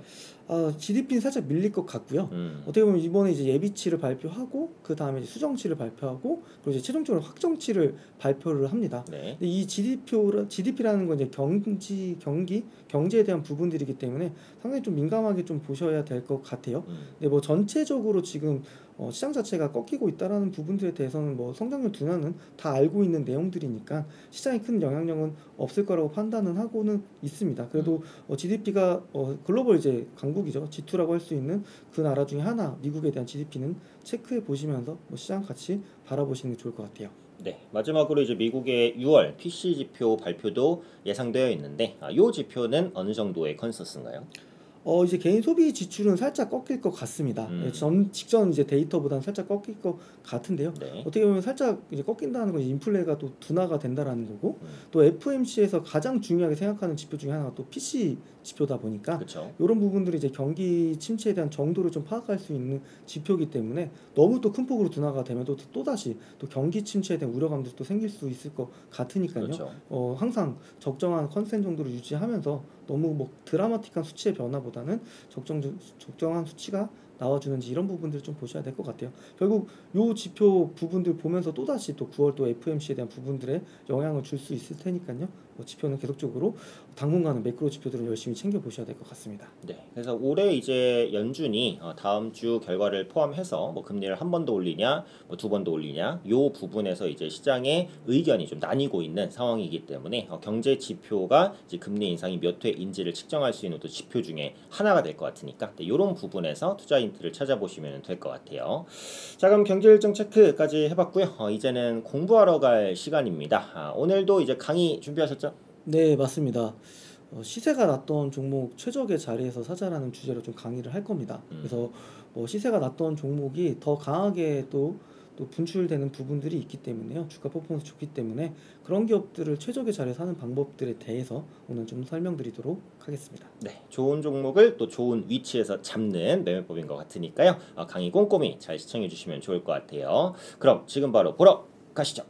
아, 지디피는 살짝 밀릴 것 같고요. 음. 어떻게 보면 이번에 이제 예비치를 발표하고 그 다음에 수정치를 발표하고 그리고 이제 최종적으로 확정치를 발표를 합니다. 네. 근데 이 지디피 지디피라는 건 이제 경지 경기 경제에 대한 부분들이기 때문에 상당히 좀 민감하게 좀 보셔야 될 것 같아요. 음. 근데 뭐 전체적으로 지금 어, 시장 자체가 꺾이고 있다라는 부분들에 대해서는 뭐 성장률 둔화는 다 알고 있는 내용들이니까 시장에 큰 영향력은 없을 거라고 판단은 하고는 있습니다. 그래도 어, 지디피가 어, 글로벌 이제 강국이죠. 지 투라고 할 수 있는 그 나라 중에 하나 미국에 대한 지디피는 체크해 보시면서 뭐 시장 같이 바라보시는 게 좋을 것 같아요. 네, 마지막으로 이제 미국의 유월 피씨 지표 발표도 예상되어 있는데 아, 이 지표는 어느 정도의 컨센서스인가요? 어 이제 개인 소비 지출은 살짝 꺾일 것 같습니다. 음. 예, 전 직전 이제 데이터보다는 살짝 꺾일 것 같은데요. 네. 어떻게 보면 살짝 이제 꺾인다는 건 인플레가 또 둔화가 된다라는 거고, 음. 또 에프오엠씨에서 가장 중요하게 생각하는 지표 중에 하나가 또 피씨 지표다 보니까 그렇죠. 이런 부분들이 이제 경기 침체에 대한 정도를 좀 파악할 수 있는 지표이기 때문에 너무 또 큰 폭으로 둔화가 되면 또, 또 다시 또 경기 침체에 대한 우려감들이 또 생길 수 있을 것 같으니까요. 그렇죠. 어 항상 적정한 컨센 정도를 유지하면서 너무 뭐 드라마틱한 수치의 변화보다는 적정 적정한 수치가 나와주는지 이런 부분들 좀 보셔야 될 것 같아요. 결국 요 지표 부분들 보면서 또 다시 또 구월 또 에프오엠씨에 대한 부분들에 영향을 줄 수 있을 테니까요. 뭐 지표는 계속적으로 당분간은 매크로 지표들을 열심히 챙겨 보셔야 될 것 같습니다. 네, 그래서 올해 이제 연준이 어, 다음 주 결과를 포함해서 뭐 금리를 한 번 더 올리냐, 뭐 두 번 더 올리냐, 요 부분에서 이제 시장의 의견이 좀 나뉘고 있는 상황이기 때문에 어, 경제 지표가 이제 금리 인상이 몇 회인지를 측정할 수 있는 또 지표 중에 하나가 될 것 같으니까 네, 이런 부분에서 투자 힌트를 찾아보시면 될 것 같아요. 자, 그럼 경제 일정 체크까지 해봤고요. 어, 이제는 공부하러 갈 시간입니다. 아, 오늘도 이제 강의 준비하셨죠? 네, 맞습니다. 어, 시세가 났던 종목 최적의 자리에서 사자라는 주제로 좀 강의를 할 겁니다. 음. 그래서 뭐 시세가 났던 종목이 더 강하게 또, 또 분출되는 부분들이 있기 때문에요. 주가 퍼포먼스 좋기 때문에 그런 기업들을 최적의 자리에 사는 방법들에 대해서 오늘 좀 설명드리도록 하겠습니다. 네, 좋은 종목을 또 좋은 위치에서 잡는 매매법인 것 같으니까요. 어, 강의 꼼꼼히 잘 시청해 주시면 좋을 것 같아요. 그럼 지금 바로 보러 가시죠.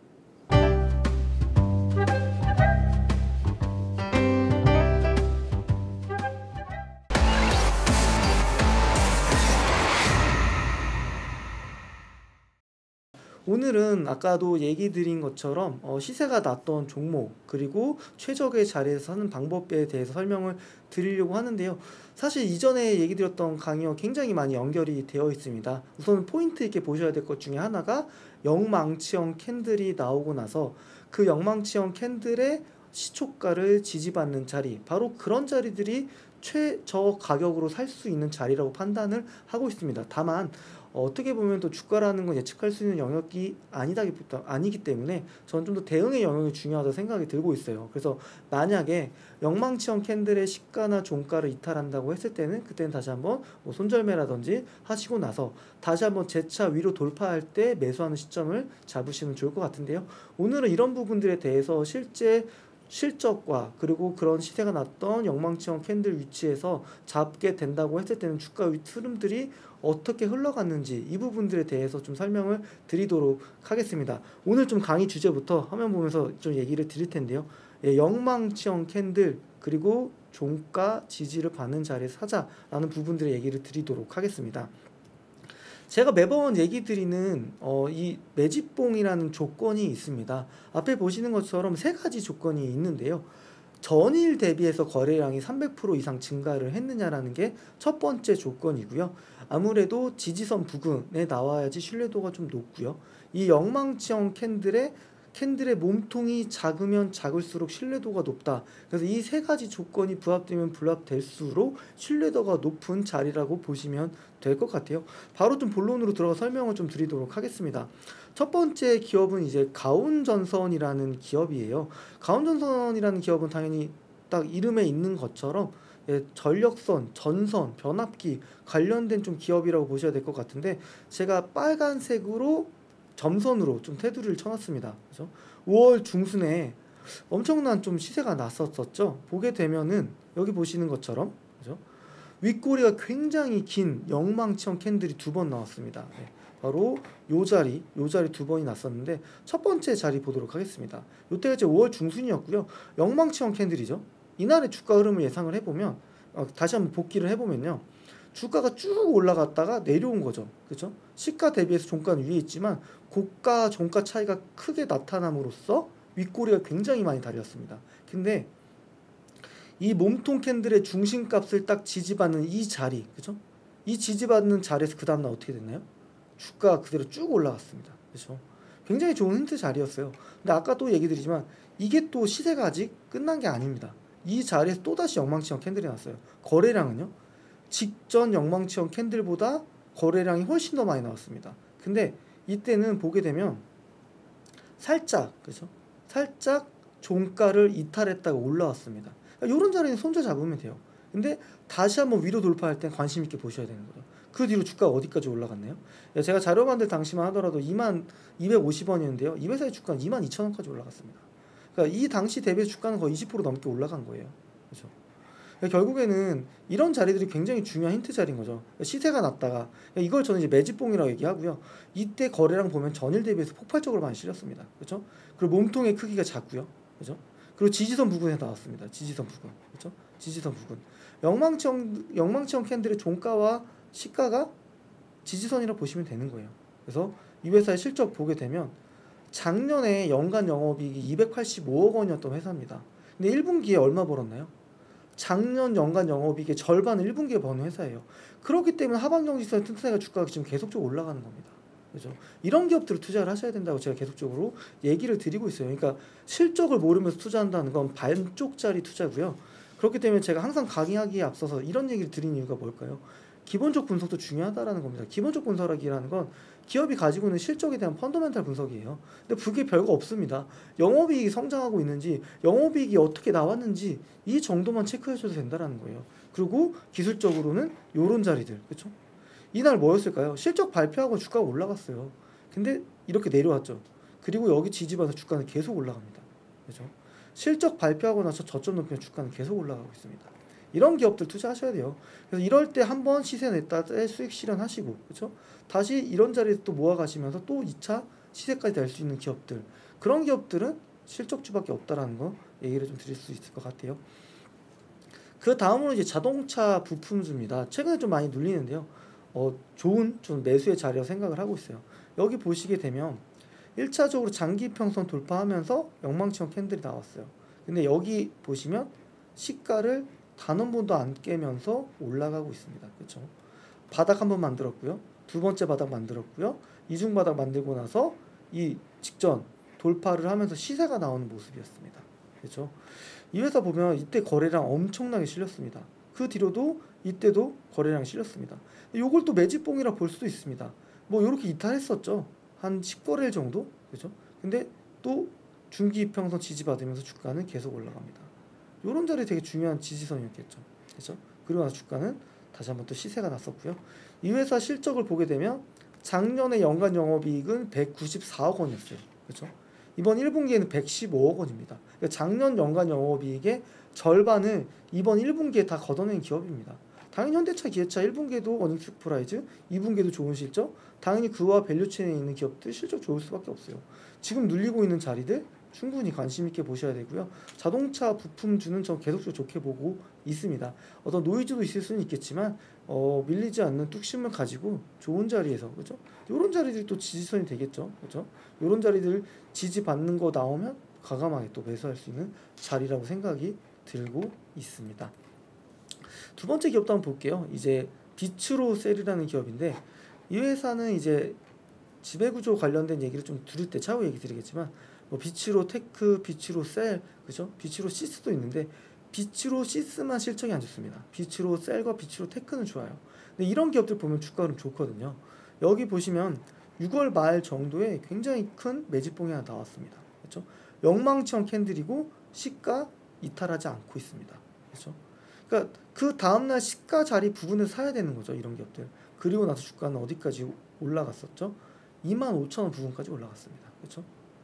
오늘은 아까도 얘기 드린 것처럼 어, 시세가 났던 종목 그리고 최적의 자리에서 사는 방법에 대해서 설명을 드리려고 하는데요. 사실 이전에 얘기 드렸던 강의와 굉장히 많이 연결이 되어 있습니다. 우선 포인트 있게 보셔야 될 것 중에 하나가 영망치형 캔들이 나오고 나서 그 영망치형 캔들의 시초가를 지지받는 자리, 바로 그런 자리들이 최저 가격으로 살 수 있는 자리라고 판단을 하고 있습니다. 다만 어, 어떻게 보면 또 주가라는 건 예측할 수 있는 영역이 아니다기보다 아니기 때문에 저는 좀 더 대응의 영역이 중요하다고 생각이 들고 있어요. 그래서 만약에 영망치형 캔들의 시가나 종가를 이탈한다고 했을 때는 그때는 다시 한번 뭐 손절매라든지 하시고 나서 다시 한번 재차 위로 돌파할 때 매수하는 시점을 잡으시면 좋을 것 같은데요. 오늘은 이런 부분들에 대해서 실제 실적과 그리고 그런 시세가 났던 영망치형 캔들 위치에서 잡게 된다고 했을 때는 주가 흐름들이 어떻게 흘러갔는지 이 부분들에 대해서 좀 설명을 드리도록 하겠습니다. 오늘 좀 강의 주제부터 화면 보면서 좀 얘기를 드릴 텐데요. 예, 영망치형 캔들 그리고 종가 지지를 받는 자리에 사자라는 부분들의 얘기를 드리도록 하겠습니다. 제가 매번 얘기 드리는 어, 이 매집봉이라는 조건이 있습니다. 앞에 보시는 것처럼 세 가지 조건이 있는데요. 전일 대비해서 거래량이 삼백 퍼센트 이상 증가를 했느냐라는 게 첫 번째 조건이고요. 아무래도 지지선 부근에 나와야지 신뢰도가 좀 높고요. 이 영망치형 캔들의 캔들의 몸통이 작으면 작을수록 신뢰도가 높다. 그래서 이 세 가지 조건이 부합되면 부합될수록 신뢰도가 높은 자리라고 보시면 될 것 같아요. 바로 좀 본론으로 들어가 설명을 좀 드리도록 하겠습니다. 첫 번째 기업은 이제 가온전선이라는 기업이에요. 가온전선이라는 기업은 당연히 딱 이름에 있는 것처럼 예, 전력선, 전선, 변압기 관련된 좀 기업이라고 보셔야 될 것 같은데 제가 빨간색으로 점선으로 좀 테두리를 쳐놨습니다. 그죠? 오월 중순에 엄청난 좀 시세가 났었었죠. 보게 되면은 여기 보시는 것처럼 그죠? 윗꼬리가 굉장히 긴 영망치형 캔들이 두 번 나왔습니다. 네. 바로 요 자리, 요 자리 두 번이 났었는데 첫 번째 자리 보도록 하겠습니다. 요때가 이제 오월 중순이었고요. 영망치형 캔들이죠. 이날의 주가 흐름을 예상을 해보면 어, 다시 한번 복기를 해보면요. 주가가 쭉 올라갔다가 내려온 거죠. 그렇죠? 시가 대비해서 종가는 위에 있지만 고가 종가 차이가 크게 나타남으로써 윗꼬리가 굉장히 많이 달렸습니다. 근데 이 몸통 캔들의 중심값을 딱 지지받는 이 자리, 그죠? 이 지지받는 자리에서 그 다음날 어떻게 됐나요? 주가가 그대로 쭉 올라갔습니다. 그죠? 굉장히 좋은 힌트 자리였어요. 근데 아까 또 얘기 드리지만 이게 또 시세가 아직 끝난 게 아닙니다. 이 자리에서 또다시 영망치형 캔들이 났어요. 거래량은요? 직전 영망치형 캔들보다 거래량이 훨씬 더 많이 나왔습니다. 근데 이때는 보게 되면 살짝, 그죠? 살짝 종가를 이탈했다가 올라왔습니다. 이런 자리는 손절 잡으면 돼요. 근데 다시 한번 위로 돌파할 땐 관심 있게 보셔야 되는 거죠. 그 뒤로 주가가 어디까지 올라갔나요? 제가 자료 만들 당시만 하더라도 이만 이백오십 원이었는데요. 이 회사의 주가는 이만 이천 원까지 올라갔습니다. 그러니까 이 당시 대비해서 주가는 거의 이십 퍼센트 넘게 올라간 거예요. 그렇죠? 그러니까 결국에는 이런 자리들이 굉장히 중요한 힌트 자리인 거죠. 시세가 났다가 이걸 저는 이제 매집봉이라고 얘기하고요. 이때 거래량 보면 전일 대비해서 폭발적으로 많이 실렸습니다. 그렇죠? 그리고 몸통의 크기가 작고요. 그렇죠? 그리고 지지선 부근에 나왔습니다. 지지선 부근. 그렇죠? 지지선 부근. 영망청 영망청 캔들의 종가와 시가가 지지선이라 보시면 되는 거예요. 그래서 이 회사의 실적 보게 되면 작년에 연간 영업이익이 이백팔십오억 원이었던 회사입니다. 근데 일 분기에 얼마 벌었나요? 작년 연간 영업이익의 절반을 일 분기에 버는 회사예요. 그렇기 때문에 하반경직선의 튼튼해가 주가가 지금 계속적으로 올라가는 겁니다. 그죠? 이런 기업들을 투자를 하셔야 된다고 제가 계속적으로 얘기를 드리고 있어요. 그러니까 실적을 모르면서 투자한다는 건 반쪽짜리 투자고요. 그렇기 때문에 제가 항상 강의하기에 앞서서 이런 얘기를 드린 이유가 뭘까요? 기본적 분석도 중요하다라는 겁니다. 기본적 분석이라는 건 기업이 가지고 있는 실적에 대한 펀더멘탈 분석이에요. 근데 그게 별거 없습니다. 영업이익이 성장하고 있는지, 영업이익이 어떻게 나왔는지 이 정도만 체크해줘도 된다라는 거예요. 그리고 기술적으로는 요런 자리들, 그렇죠? 이날 뭐였을까요? 실적 발표하고 주가가 올라갔어요. 근데 이렇게 내려왔죠. 그리고 여기 지지받아서 주가는 계속 올라갑니다. 그렇죠? 실적 발표하고 나서 저점 높이면 주가는 계속 올라가고 있습니다. 이런 기업들 투자하셔야 돼요. 그래서 이럴 때 한번 시세 냈다 때 수익 실현하시고, 그렇죠? 다시 이런 자리에서 또 모아가시면서 또 이 차 시세까지 낼 수 있는 기업들, 그런 기업들은 실적주밖에 없다라는 거 얘기를 좀 드릴 수 있을 것 같아요. 그 다음으로 이제 자동차 부품주입니다. 최근에 좀 많이 눌리는데요. 어, 좋은 좀 매수의 자리라고 생각을 하고 있어요. 여기 보시게 되면 일 차적으로 장기평선 돌파하면서 영망치형 캔들이 나왔어요. 근데 여기 보시면 시가를 단 한 번도 안 깨면서 올라가고 있습니다. 그렇죠? 바닥 한번 만들었고요. 두 번째 바닥 만들었고요. 이중 바닥 만들고 나서 이 직전 돌파를 하면서 시세가 나오는 모습이었습니다. 그렇죠? 이 회사 보면 이때 거래량 엄청나게 실렸습니다. 그 뒤로도 이때도 거래량이 실렸습니다. 이걸 또 매집봉이라 볼 수도 있습니다. 뭐 이렇게 이탈했었죠. 한 십 거래일 정도? 그죠? 근데 또 중기 이평선 지지받으면서 주가는 계속 올라갑니다. 이런 자리 되게 중요한 지지선이었겠죠. 그죠? 그리고 나서 주가는 다시 한번 또 시세가 났었고요. 이 회사 실적을 보게 되면 작년에 연간 영업이익은 백구십사억 원이었어요. 그죠? 이번 일 분기에는 백십오억 원입니다. 그러니까 작년 연간 영업이익의 절반을 이번 일 분기에 다 걷어낸 기업입니다. 당연히 현대차, 기아차 일 분기에도 어닝 서프라이즈, 이 분기에도 좋은 실적, 당연히 그와 밸류체인에 있는 기업들 실적 좋을 수밖에 없어요. 지금 눌리고 있는 자리들 충분히 관심 있게 보셔야 되고요. 자동차 부품주는 저 계속적으로 좋게 보고 있습니다. 어떤 노이즈도 있을 수는 있겠지만 어, 밀리지 않는 뚝심을 가지고 좋은 자리에서, 그죠? 이런 자리들이 또 지지선이 되겠죠, 그죠? 이런 자리들 지지받는 거 나오면 과감하게 또 매수할 수 있는 자리라고 생각이 들고 있습니다. 두 번째 기업도 한번 볼게요. 이제 비츠로셀이라는 기업인데 이 회사는 이제 지배구조 관련된 얘기를 좀 들을 때 차후 얘기 드리겠지만 뭐 비츠로 테크, 비츠로 셀, 그죠? 비츠로 시스도 있는데 비츠로 시스만 실적이 안 좋습니다. 비츠로 셀과 비츠로 테크는 좋아요. 근데 이런 기업들 보면 주가는 좋거든요. 여기 보시면 유월 말 정도에 굉장히 큰 매집봉이 하나 나왔습니다. 그렇죠? 영망치형 캔들이고 시가 이탈하지 않고 있습니다. 그렇죠? 그러니까 그 다음날 시가 자리 부분을 사야 되는 거죠. 이런 기업들. 그리고 나서 주가는 어디까지 올라갔었죠? 이만 오천 원 부분까지 올라갔습니다. 그렇죠?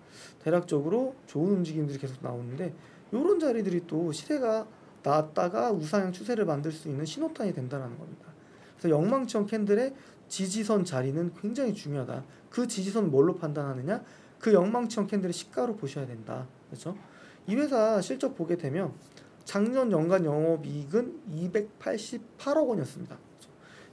대략적으로 좋은 움직임들이 계속 나오는데 이런 자리들이 또 시세가 나왔다가 우상향 추세를 만들 수 있는 신호탄이 된다는 겁니다. 그래서 영망치형 캔들의 지지선 자리는 굉장히 중요하다. 그 지지선 뭘로 판단하느냐? 그 영망치형 캔들의 시가로 보셔야 된다. 그렇죠? 이 회사 실적 보게 되면 작년 연간 영업이익은 이백팔십팔억 원이었습니다. 그렇죠?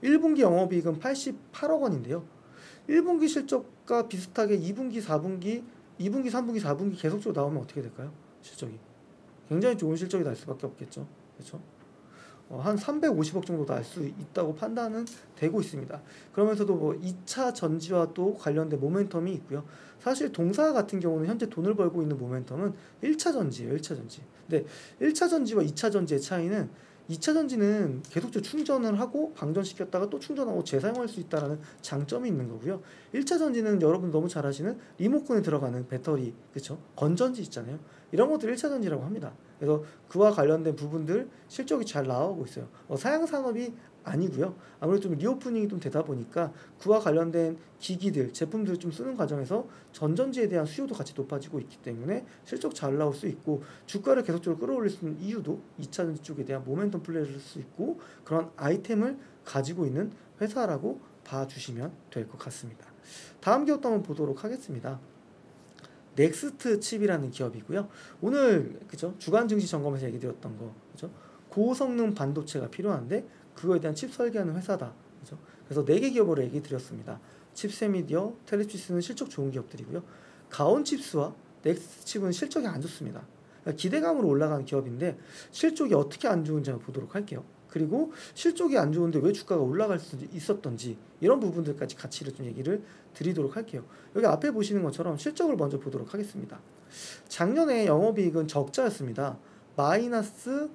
일 분기 영업이익은 팔십팔억 원인데요. 일 분기 실적과 비슷하게 이 분기, 사 분기, 이 분기, 삼 분기, 사 분기 계속적으로 나오면 어떻게 될까요? 실적이 굉장히 좋은 실적이 날 수밖에 없겠죠. 그렇죠? 어, 한 삼백오십억 정도 날 수 있다고 판단은 되고 있습니다. 그러면서도 뭐 이 차 전지와 또 관련된 모멘텀이 있고요. 사실 동사 같은 경우는 현재 돈을 벌고 있는 모멘텀은 일 차 전지예요. 일 차 전지. 근데 일 차 전지와 이 차 전지의 차이는 이 차 전지는 계속적으로 충전을 하고 방전시켰다가 또 충전하고 재사용할 수 있다는 장점이 있는 거고요. 일 차 전지는 여러분 너무 잘 아시는 리모컨에 들어가는 배터리, 그렇죠? 건전지 있잖아요. 이런 것들 일 차 전지라고 합니다. 그래서 그와 관련된 부분들 실적이 잘 나오고 있어요. 어, 사양 산업이 아니고요. 아무래도 좀 리오프닝이 좀 되다 보니까 그와 관련된 기기들, 제품들을 좀 쓰는 과정에서 전전지에 대한 수요도 같이 높아지고 있기 때문에 실적 잘 나올 수 있고 주가를 계속적으로 끌어올릴 수 있는 이유도 이 차 전지 쪽에 대한 모멘텀 플레이를 할 수 있고 그런 아이템을 가지고 있는 회사라고 봐주시면 될 것 같습니다. 다음 기업도 한번 보도록 하겠습니다. 넥스트 칩이라는 기업이고요. 오늘 그죠 주간 증시 점검에서 얘기 드렸던 거 그죠 고성능 반도체가 필요한데 그거에 대한 칩 설계하는 회사다. 그죠? 그래서 네 개 기업으로 얘기 드렸습니다. 칩세미디어, 텔레치스는 실적 좋은 기업들이고요. 가온칩스와 넥스트 칩은 실적이 안 좋습니다. 그러니까 기대감으로 올라가는 기업인데 실적이 어떻게 안 좋은지 한번 보도록 할게요. 그리고 실적이 안 좋은데 왜 주가가 올라갈 수 있었던지 이런 부분들까지 같이 좀 얘기를 드리도록 할게요. 여기 앞에 보시는 것처럼 실적을 먼저 보도록 하겠습니다. 작년에 영업이익은 적자였습니다. 마이너스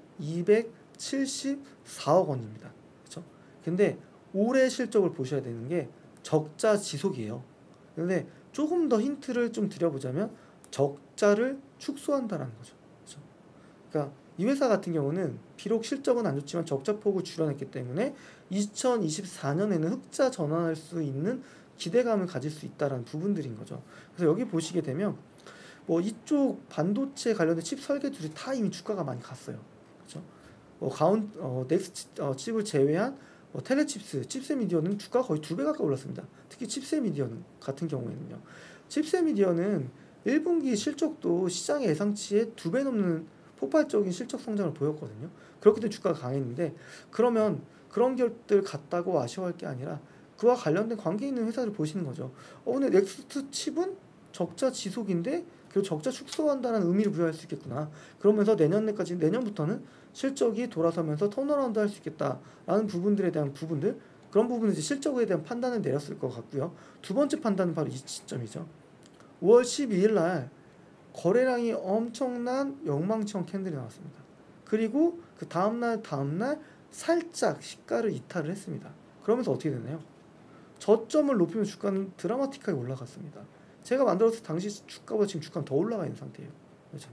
이백칠십사억 원입니다. 그렇죠? 근데 올해 실적을 보셔야 되는 게 적자 지속이에요. 근데 조금 더 힌트를 좀 드려보자면 적자를 축소한다라는 거죠. 그렇죠? 그러니까 이 회사 같은 경우는 비록 실적은 안 좋지만 적자 폭을 줄여냈기 때문에 이천이십사 년에는 흑자 전환할 수 있는 기대감을 가질 수 있다는 부분들인 거죠. 그래서 여기 보시게 되면 뭐 이쪽 반도체 관련된 칩 설계들이 다 이미 주가가 많이 갔어요. 그렇죠? 뭐 가운 어, 넥스트 어, 칩을 제외한 뭐 텔레칩스, 칩세미디어는 주가 거의 두 배 가까이 올랐습니다. 특히 칩세미디어는 같은 경우에는요. 칩세미디어는 일 분기 실적도 시장의 예상치의 두 배 넘는 폭발적인 실적 성장을 보였거든요. 그렇기 때문에 주가가 강했는데 그러면 그런 기업들 같다고 아쉬워할 게 아니라 그와 관련된 관계 있는 회사를 보시는 거죠. 어, 근데 넥스트 칩은 적자 지속인데 그리고 적자 축소한다는 의미를 부여할 수 있겠구나. 그러면서 내년에까지 내년부터는 실적이 돌아서면서 턴어라운드 할 수 있겠다라는 부분들에 대한 부분들 그런 부분은 이제 실적에 대한 판단을 내렸을 것 같고요. 두 번째 판단은 바로 이 시점이죠. 오월 십이일 날 거래량이 엄청난 영망청 캔들이 나왔습니다. 그리고 그 다음날 다음날 살짝 시가를 이탈을 했습니다. 그러면서 어떻게 되나요? 저점을 높이면 주가는 드라마틱하게 올라갔습니다. 제가 만들었을 당시 주가보다 지금 주가는 더 올라가 있는 상태예요. 그렇죠?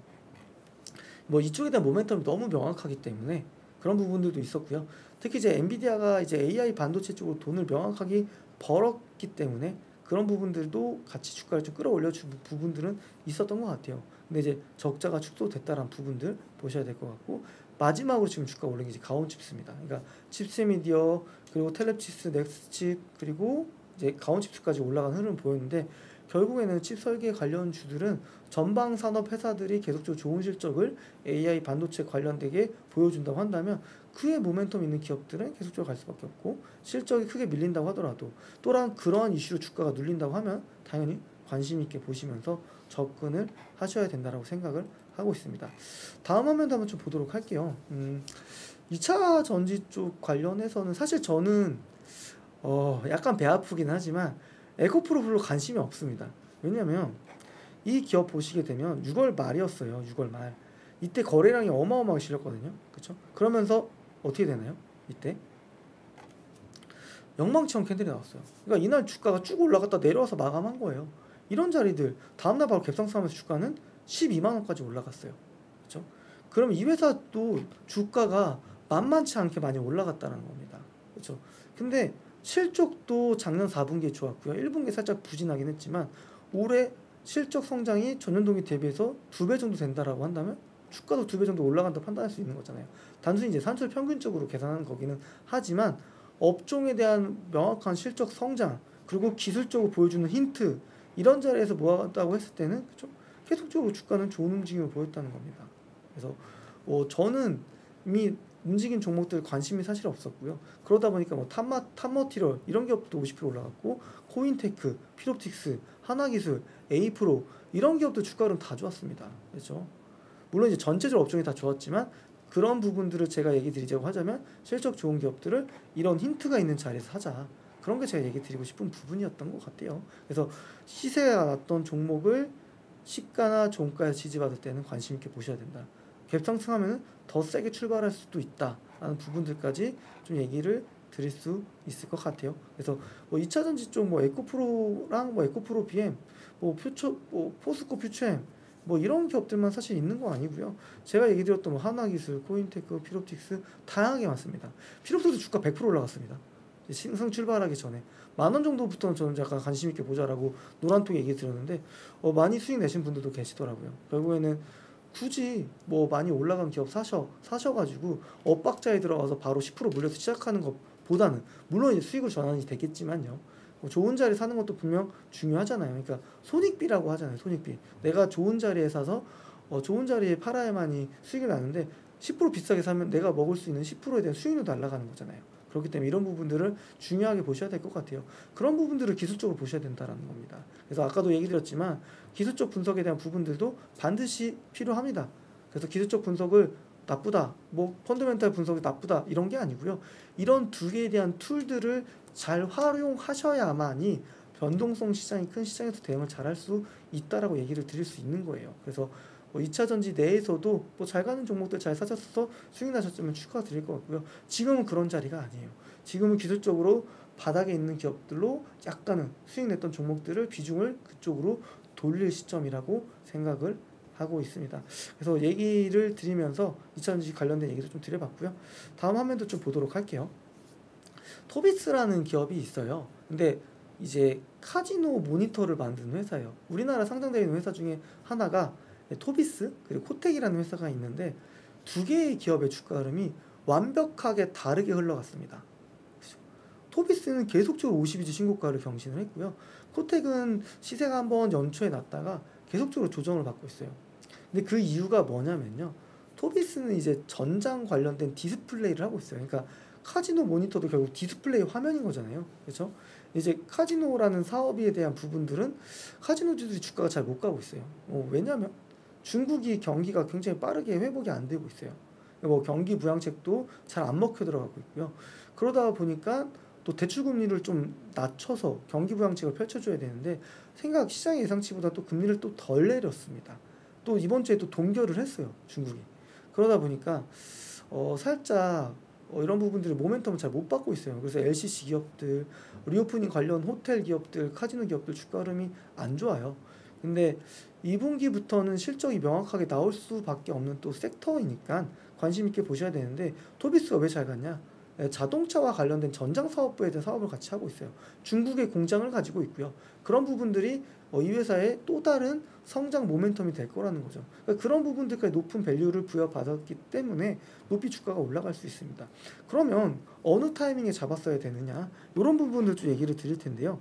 뭐 이쪽에 대한 모멘텀이 너무 명확하기 때문에 그런 부분들도 있었고요. 특히 이제 엔비디아가 이제 에이아이 반도체 쪽으로 돈을 명확하게 벌었기 때문에 그런 부분들도 같이 주가를 좀 끌어올려 준 부분들은 있었던 것 같아요. 근데 이제 적자가 축소됐다라는 부분들 보셔야 될 것 같고 마지막으로 지금 주가 올린 게 이제 가온칩스입니다. 그러니까 칩세미디어 그리고 텔레칩스, 넥스칩 그리고 이제 가온칩스까지 올라간 흐름을 보였는데 결국에는 칩 설계 관련 주들은 전방 산업 회사들이 계속적으로 좋은 실적을 에이아이 반도체 관련되게 보여준다고 한다면 그의 모멘텀 있는 기업들은 계속적으로 갈 수밖에 없고 실적이 크게 밀린다고 하더라도 또한 그러한 이슈로 주가가 눌린다고 하면 당연히 관심 있게 보시면서 접근을 하셔야 된다라고 생각을 하고 있습니다. 다음 화면도 한번 좀 보도록 할게요. 음, 이 차 전지 쪽 관련해서는 사실 저는 어, 약간 배 아프긴 하지만 에코프로 별로 관심이 없습니다. 왜냐면 이 기업 보시게 되면 유월 말이었어요. 유월 말. 이때 거래량이 어마어마하게 실렸거든요. 그렇죠? 그러면서 어떻게 되나요? 이때 영망치형 캔들이 나왔어요. 그러니까 이날 주가가 쭉 올라갔다 내려와서 마감한 거예요. 이런 자리들 다음날 바로 갭상승하면서 주가는 십이만 원까지 올라갔어요. 그렇죠? 그럼 이 회사도 주가가 만만치 않게 많이 올라갔다는 겁니다. 그렇죠? 근데 실적도 작년 사 분기에 좋았고요. 일 분기에 살짝 부진하긴 했지만 올해 실적 성장이 전년 동기 대비해서 두 배 정도 된다라고 한다면 주가도 두 배 정도 올라간다 판단할 수 있는 거잖아요. 단순히 이제 산출 평균적으로 계산하는 거기는 하지만 업종에 대한 명확한 실적 성장 그리고 기술적으로 보여주는 힌트 이런 자리에서 모았다고 했을 때는 그렇죠? 계속적으로 주가는 좋은 움직임을 보였다는 겁니다. 그래서 어, 저는 이미 움직인 종목들 관심이 사실 없었고요. 그러다 보니까 뭐 탑마, 탑머티리얼 이런 기업도 오십 퍼센트 올라갔고 코인테크, 필옵틱스, 하나기술, 에이프로 이런 기업도 주가 흐름 다 좋았습니다. 그렇죠? 물론 이제 전체적으로 업종이 다 좋았지만 그런 부분들을 제가 얘기 드리자고 하자면 실적 좋은 기업들을 이런 힌트가 있는 자리에서 하자. 그런 게 제가 얘기 드리고 싶은 부분이었던 것 같아요. 그래서 시세가 났던 종목을 시가나 종가에서 지지받을 때는 관심 있게 보셔야 된다. 갭 상승하면 더 세게 출발할 수도 있다 라는 부분들까지 좀 얘기를 드릴 수 있을 것 같아요. 그래서 뭐 이 차전지 쪽 뭐 에코프로랑 뭐 에코프로 비엠, 뭐 퓨처, 뭐 포스코 퓨처엠 뭐 이런 기업들만 사실 있는 거 아니고요. 제가 얘기 드렸던 뭐 하나기술, 코인테크, 필옵틱스 다양하게 많습니다. 필옵틱스 주가 백 퍼센트 올라갔습니다. 신승 출발하기 전에 만 원 정도부터는 저는 약간 관심 있게 보자라고 노란톡 얘기 드렸는데 어, 많이 수익 내신 분들도 계시더라고요. 결국에는 굳이 뭐 많이 올라간 기업 사셔 사셔가지고 엇박자에 들어가서 바로 십 퍼센트 물려서 시작하는 것보다는 물론 이제 수익을 전환이 되겠지만요. 뭐 좋은 자리 사는 것도 분명 중요하잖아요. 그러니까 손익비라고 하잖아요. 손익비. 내가 좋은 자리에 사서 어, 좋은 자리에 팔아야만이 수익이 나는데 십 퍼센트 비싸게 사면 내가 먹을 수 있는 십 퍼센트에 대한 수익률도 날아가는 거잖아요. 그렇기 때문에 이런 부분들을 중요하게 보셔야 될 것 같아요. 그런 부분들을 기술적으로 보셔야 된다는 겁니다. 그래서 아까도 얘기 드렸지만 기술적 분석에 대한 부분들도 반드시 필요합니다. 그래서 기술적 분석을 나쁘다, 뭐 펀더멘탈 분석이 나쁘다 이런 게 아니고요. 이런 두 개에 대한 툴들을 잘 활용하셔야만이 변동성 시장이 큰 시장에서 대응을 잘할 수 있다라고 얘기를 드릴 수 있는 거예요. 그래서 뭐 이 차전지 내에서도 뭐 잘 가는 종목들 잘 사셔서 수익 나셨으면 축하드릴 것 같고요. 지금은 그런 자리가 아니에요. 지금은 기술적으로 바닥에 있는 기업들로 약간은 수익 냈던 종목들을 비중을 그쪽으로 돌릴 시점이라고 생각을 하고 있습니다. 그래서 얘기를 드리면서 이 차전지 관련된 얘기도 좀 드려봤고요. 다음 화면도 좀 보도록 할게요. 토비스라는 기업이 있어요. 근데 이제 카지노 모니터를 만드는 회사예요. 우리나라 상장되어 있는 회사 중에 하나가 토비스 그리고 코텍이라는 회사가 있는데 두 개의 기업의 주가 흐름이 완벽하게 다르게 흘러갔습니다. 그렇죠? 토비스는 계속적으로 오십이 주 신고가를 경신을 했고요. 코텍은 시세가 한번 연초에 났다가 계속적으로 조정을 받고 있어요. 근데 그 이유가 뭐냐면요. 토비스는 이제 전장 관련된 디스플레이를 하고 있어요. 그러니까 카지노 모니터도 결국 디스플레이 화면인 거잖아요. 그렇죠? 이제 카지노라는 사업에 대한 부분들은 카지노주들이 주가가 잘 못 가고 있어요. 어, 왜냐하면 중국이 경기가 굉장히 빠르게 회복이 안 되고 있어요. 뭐 경기 부양책도 잘 안 먹혀 들어가고 있고요. 그러다 보니까 또 대출금리를 좀 낮춰서 경기 부양책을 펼쳐줘야 되는데 생각 시장의 예상치보다 또 금리를 또 덜 내렸습니다. 또 이번 주에 또 동결을 했어요. 중국이. 그러다 보니까 어, 살짝 어, 이런 부분들이 모멘텀을 잘 못 받고 있어요. 그래서 엘씨씨 기업들, 리오프닝 관련 호텔 기업들, 카지노 기업들 주가 흐름이 안 좋아요. 근데 이 분기부터는 실적이 명확하게 나올 수밖에 없는 또 섹터이니까 관심 있게 보셔야 되는데 토비스가 왜 잘 갔냐? 자동차와 관련된 전장 사업부에 대한 사업을 같이 하고 있어요. 중국의 공장을 가지고 있고요. 그런 부분들이 이 회사의 또 다른 성장 모멘텀이 될 거라는 거죠. 그러니까 그런 부분들까지 높은 밸류를 부여받았기 때문에 높이 주가가 올라갈 수 있습니다. 그러면 어느 타이밍에 잡았어야 되느냐? 이런 부분들 좀 얘기를 드릴 텐데요.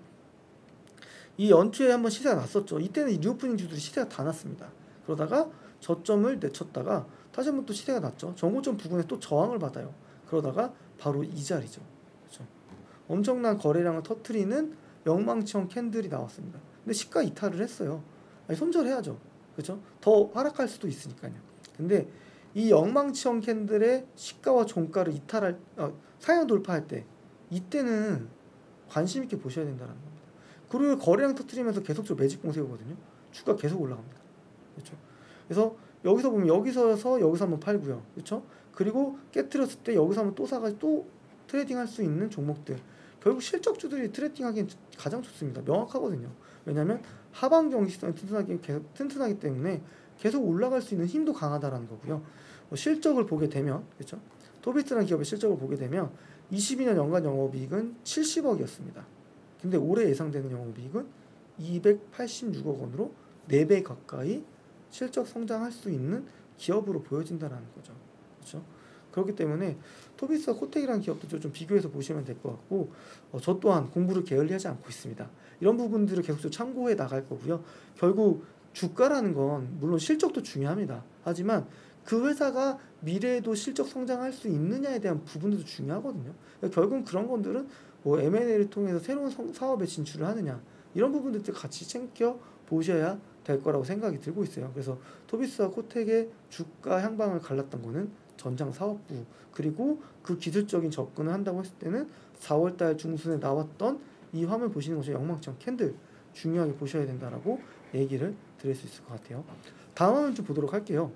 이 연초에 한번 시세가 났었죠. 이때는 이 리오프닝 주들이 시세가 다 났습니다. 그러다가 저점을 내쳤다가 다시 한번 또 시세가 났죠. 정고점 부근에 또 저항을 받아요. 그러다가 바로 이 자리죠. 그렇죠? 엄청난 거래량을 터트리는 영망치형 캔들이 나왔습니다. 근데 시가 이탈을 했어요. 아니, 손절해야죠. 그렇죠? 더 하락할 수도 있으니까요. 근데 이 영망치형 캔들의 시가와 종가를 이탈할 어, 상향 돌파할 때 이때는 관심 있게 보셔야 된다는 겁니다. 그리고 거래량 터트리면서 계속적으로 매직 공세거든요. 주가 계속 올라갑니다. 그렇죠? 그래서 여기서 보면 여기서서 여기서 한번 팔고요. 그렇죠? 그리고 깨트렸을 때 여기서 한번 또 사가지고 또 트레이딩 할 수 있는 종목들. 결국 실적주들이 트레이딩하기엔 가장 좋습니다. 명확하거든요. 왜냐하면 하반 경기성이 튼튼하기, 계속 튼튼하기 때문에 계속 올라갈 수 있는 힘도 강하다라는 거고요. 뭐 실적을 보게 되면, 그렇죠? 토비스라는 기업의 실적을 보게 되면 이십이 년 연간 영업이익은 칠십억이었습니다. 근데 올해 예상되는 영업이익은 이백팔십육억 원으로 네 배 가까이 실적 성장할 수 있는 기업으로 보여진다는 거죠. 그렇죠? 그렇기 때문에 토비스와 코텍이라는 기업도 좀 비교해서 보시면 될 것 같고 어, 저 또한 공부를 게을리하지 않고 있습니다. 이런 부분들을 계속 참고해 나갈 거고요. 결국 주가라는 건 물론 실적도 중요합니다. 하지만 그 회사가 미래에도 실적 성장할 수 있느냐에 대한 부분도 중요하거든요. 그러니까 결국은 그런 것들은 뭐 엠 앤 에이를 통해서 새로운 성, 사업에 진출을 하느냐 이런 부분들도 같이 챙겨 보셔야 될 거라고 생각이 들고 있어요. 그래서 토비스와 코텍의 주가 향방을 갈랐던 거는 전장 사업부 그리고 그 기술적인 접근을 한다고 했을 때는 사월달 중순에 나왔던 이 화면 보시는 것처럼 영망청 캔들 중요하게 보셔야 된다라고 얘기를 드릴 수 있을 것 같아요. 다음 화면 좀 보도록 할게요.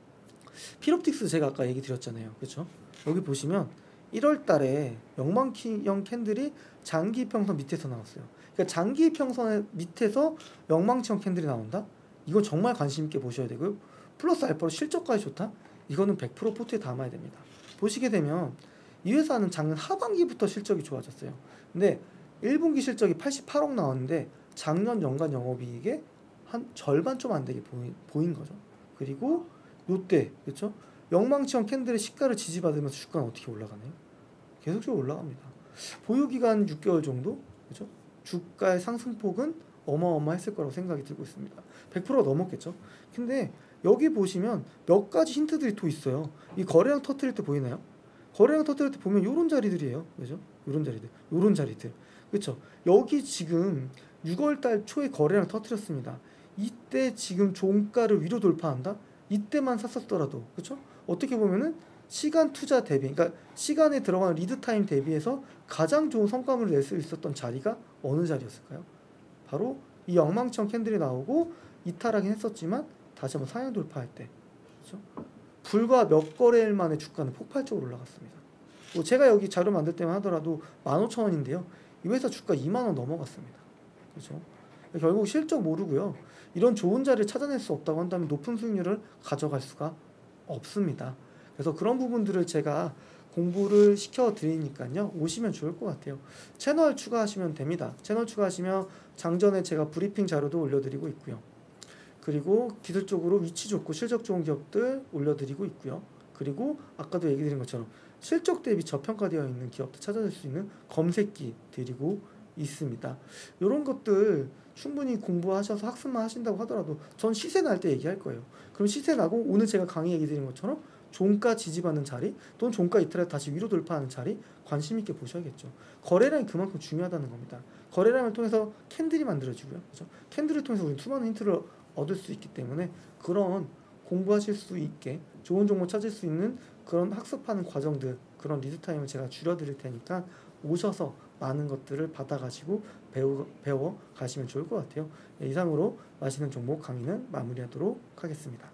필옵틱스 제가 아까 얘기 드렸잖아요. 그렇죠? 여기 보시면 일월 달에 영망형 캔들이 장기 이평선 밑에서 나왔어요. 그러니까 장기 이평선 밑에서 영망치형 캔들이 나온다? 이거 정말 관심 있게 보셔야 되고요. 플러스 알파로 실적까지 좋다? 이거는 백 퍼센트 포트에 담아야 됩니다. 보시게 되면 이 회사는 작년 하반기부터 실적이 좋아졌어요. 근데 일 분기 실적이 팔십팔억 나왔는데 작년 연간 영업이익의 한 절반 좀 안 되게 보인, 보인 거죠. 그리고 요때 그렇죠? 영망치형 캔들의 시가를 지지받으면서 주가는 어떻게 올라가나요? 계속적으로 올라갑니다. 보유기간 육 개월 정도 그렇죠? 주가의 상승폭은 어마어마했을 거라고 생각이 들고 있습니다. 백 퍼센트가 넘었겠죠? 근데 여기 보시면 몇 가지 힌트들이 또 있어요. 이 거래량 터뜨릴 때 보이나요? 거래량 터뜨릴 때 보면 요런 자리들이에요. 그죠? 요런 자리들. 요런 자리들. 그렇죠? 여기 지금 유월 달 초에 거래량 터뜨렸습니다. 이때 지금 종가를 위로 돌파한다? 이때만 샀었더라도 그렇죠? 어떻게 보면은 시간 투자 대비, 그러니까 시간에 들어가는 리드 타임 대비해서 가장 좋은 성과물을 낼 수 있었던 자리가 어느 자리였을까요? 바로 이 영망청 캔들이 나오고 이탈하긴 했었지만 다시 한번 상향 돌파할 때, 그렇죠? 불과 몇 거래일 만에 주가는 폭발적으로 올라갔습니다. 뭐 제가 여기 자료 만들 때만 하더라도 만 오천 원인데요. 이 회사 주가 이만 원 넘어갔습니다. 그렇죠? 결국 실적 모르고요. 이런 좋은 자리를 찾아낼 수 없다고 한다면 높은 수익률을 가져갈 수가 없습니다. 그래서 그런 부분들을 제가 공부를 시켜드리니까요. 오시면 좋을 것 같아요. 채널 추가하시면 됩니다. 채널 추가하시면 장전에 제가 브리핑 자료도 올려드리고 있고요. 그리고 기술적으로 위치 좋고 실적 좋은 기업들 올려드리고 있고요. 그리고 아까도 얘기 드린 것처럼 실적 대비 저평가되어 있는 기업들 찾아낼 수 있는 검색기 드리고 있습니다. 이런 것들 충분히 공부하셔서 학습만 하신다고 하더라도 전 시세 날 때 얘기할 거예요. 그럼 시세 나고 오늘 제가 강의 얘기 드린 것처럼 종가 지지받는 자리 또는 종가 이탈해 다시 위로 돌파하는 자리 관심 있게 보셔야겠죠. 거래량이 그만큼 중요하다는 겁니다. 거래량을 통해서 캔들이 만들어지고요. 그렇죠? 캔들을 통해서 우리는 수많은 힌트를 얻을 수 있기 때문에 그런 공부하실 수 있게 좋은 종목 찾을 수 있는 그런 학습하는 과정들 그런 리드 타임을 제가 줄여드릴 테니까 오셔서 많은 것들을 받아가시고 배우, 배워 가시면 좋을 것 같아요. 네, 이상으로 맛있는 종목 강의는 마무리하도록 하겠습니다.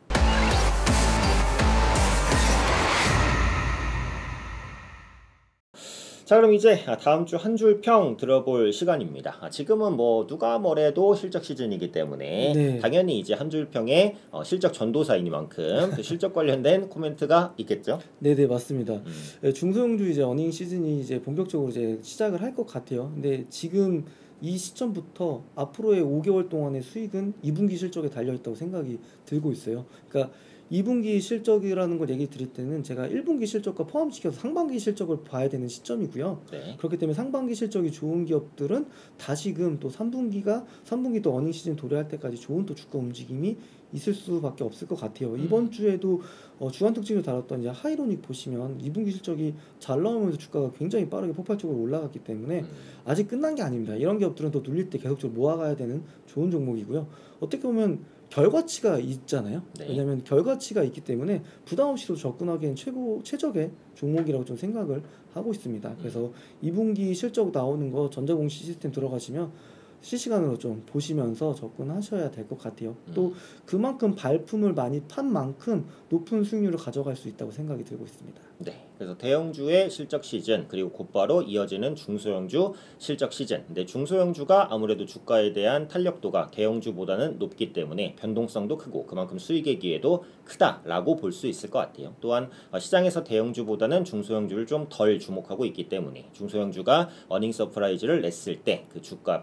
자, 그럼 이제 다음 주 한 줄 평 들어볼 시간입니다. 지금은 뭐 누가 뭐래도 실적 시즌이기 때문에 네. 당연히 이제 한 줄 평에 어, 실적 전도사이니만큼 그 실적 관련된 코멘트가 있겠죠? 네네 맞습니다. 음. 네, 중소형주 이제 어닝 시즌이 이제 본격적으로 이제 시작을 할 것 같아요. 근데 지금 이 시점부터 앞으로의 오 개월 동안의 수익은 이 분기 실적에 달려 있다고 생각이 들고 있어요. 그러니까 이 분기 실적이라는 걸 얘기 드릴 때는 제가 일 분기 실적과 포함시켜서 상반기 실적을 봐야 되는 시점이고요. 네. 그렇기 때문에 상반기 실적이 좋은 기업들은 다시금 또 삼 분기가 삼 분기 또 어닝 시즌 도래할 때까지 좋은 또 주가 움직임이 있을 수밖에 없을 것 같아요. 음. 이번 주에도 어, 주간 특징을 다뤘던 이제 하이로닉 보시면 이 분기 실적이 잘 나오면서 주가가 굉장히 빠르게 폭발적으로 올라갔기 때문에 음. 아직 끝난 게 아닙니다. 이런 기업들은 또 눌릴 때 계속적으로 모아가야 되는 좋은 종목이고요. 어떻게 보면 결과치가 있잖아요. 네. 왜냐하면 결과치가 있기 때문에 부담 없이도 접근하기엔 최고 최적의 종목이라고 좀 생각을 하고 있습니다. 그래서 이 분기 실적 나오는 거 전자공시 시스템 들어가시면 실시간으로 좀 보시면서 접근하셔야 될 것 같아요. 음. 또 그만큼 발품을 많이 판 만큼 높은 수익률을 가져갈 수 있다고 생각이 들고 있습니다. 네. 그래서 대형주의 실적 시즌 그리고 곧바로 이어지는 중소형주 실적 시즌. 근데 중소형주가 아무래도 주가에 대한 탄력도가 대형주보다는 높기 때문에 변동성도 크고 그만큼 수익의 기회도 크다라고 볼 수 있을 것 같아요. 또한 시장에서 대형주보다는 중소형주를 좀 덜 주목하고 있기 때문에 중소형주가 어닝 서프라이즈를 냈을 때 그 주가 파괴력은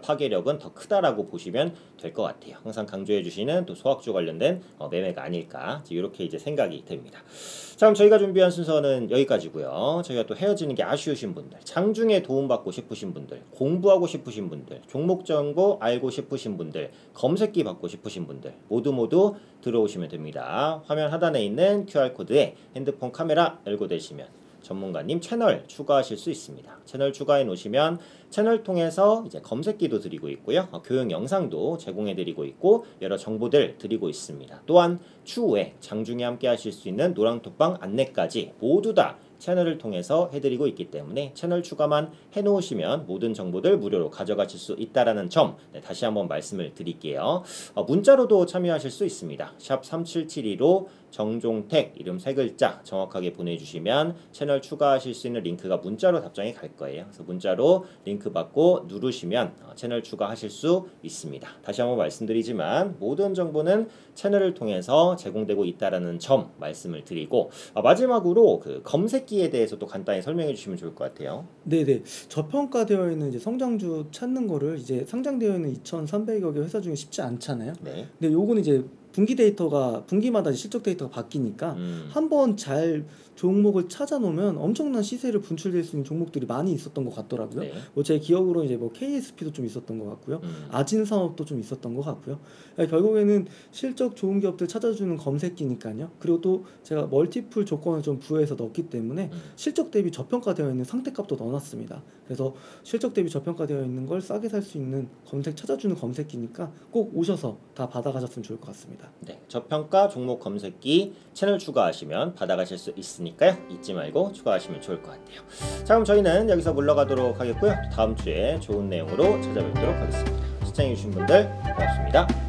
가격은 더 크다라고 보시면 될 것 같아요. 항상 강조해 주시는 또 소학주 관련된 어, 매매가 아닐까 이렇게 이제 생각이 됩니다. 자, 그럼 저희가 준비한 순서는 여기까지고요. 저희가 또 헤어지는 게 아쉬우신 분들, 장중에 도움받고 싶으신 분들, 공부하고 싶으신 분들, 종목 정보 알고 싶으신 분들, 검색기 받고 싶으신 분들 모두 모두 들어오시면 됩니다. 화면 하단에 있는 큐알코드에 핸드폰 카메라 열고 되시면 전문가님 채널 추가하실 수 있습니다. 채널 추가해 놓으시면 채널 통해서 이제 검색기도 드리고 있고요. 어, 교육 영상도 제공해 드리고 있고 여러 정보들 드리고 있습니다. 또한 추후에 장중에 함께 하실 수 있는 노랑톡방 안내까지 모두 다 채널을 통해서 해드리고 있기 때문에 채널 추가만 해놓으시면 모든 정보들 무료로 가져가실 수 있다라는 점 네, 다시 한번 말씀을 드릴게요. 어, 문자로도 참여하실 수 있습니다. 샵 삼칠칠이로 정종택 이름 세 글자 정확하게 보내주시면 채널 추가하실 수 있는 링크가 문자로 답장이 갈 거예요. 그래서 문자로 링크 받고 누르시면 어, 채널 추가하실 수 있습니다. 다시 한번 말씀드리지만 모든 정보는 채널을 통해서 제공되고 있다라는 점 말씀을 드리고 어, 마지막으로 그 검색기에 대해서 또 간단히 설명해 주시면 좋을 것 같아요. 네네. 저평가되어 있는 이제 성장주 찾는 거를 이제 상장되어 있는 이천삼백여 개 회사 중에 쉽지 않잖아요. 네. 근데 요거는 이제 분기 데이터가 분기마다 실적 데이터가 바뀌니까 음. 한번 잘 종목을 찾아놓으면 엄청난 시세를 분출될 수 있는 종목들이 많이 있었던 것 같더라고요. 네. 뭐 제 기억으로 이제 뭐 케이에스피도 좀 있었던 것 같고요. 음. 아진사업도 좀 있었던 것 같고요. 그러니까 결국에는 실적 좋은 기업들 찾아주는 검색기니까요. 그리고 또 제가 멀티플 조건을 좀 부여해서 넣었기 때문에 음. 실적 대비 저평가되어 있는 상대값도 넣어놨습니다. 그래서 실적 대비 저평가되어 있는 걸 싸게 살 수 있는 검색 찾아주는 검색기니까 꼭 오셔서 다 받아가셨으면 좋을 것 같습니다. 네, 저평가 종목 검색기 채널 추가하시면 받아가실 수 있으니까요. 잊지 말고 추가하시면 좋을 것 같아요. 자, 그럼 저희는 여기서 물러가도록 하겠고요. 다음 주에 좋은 내용으로 찾아뵙도록 하겠습니다. 시청해주신 분들 고맙습니다.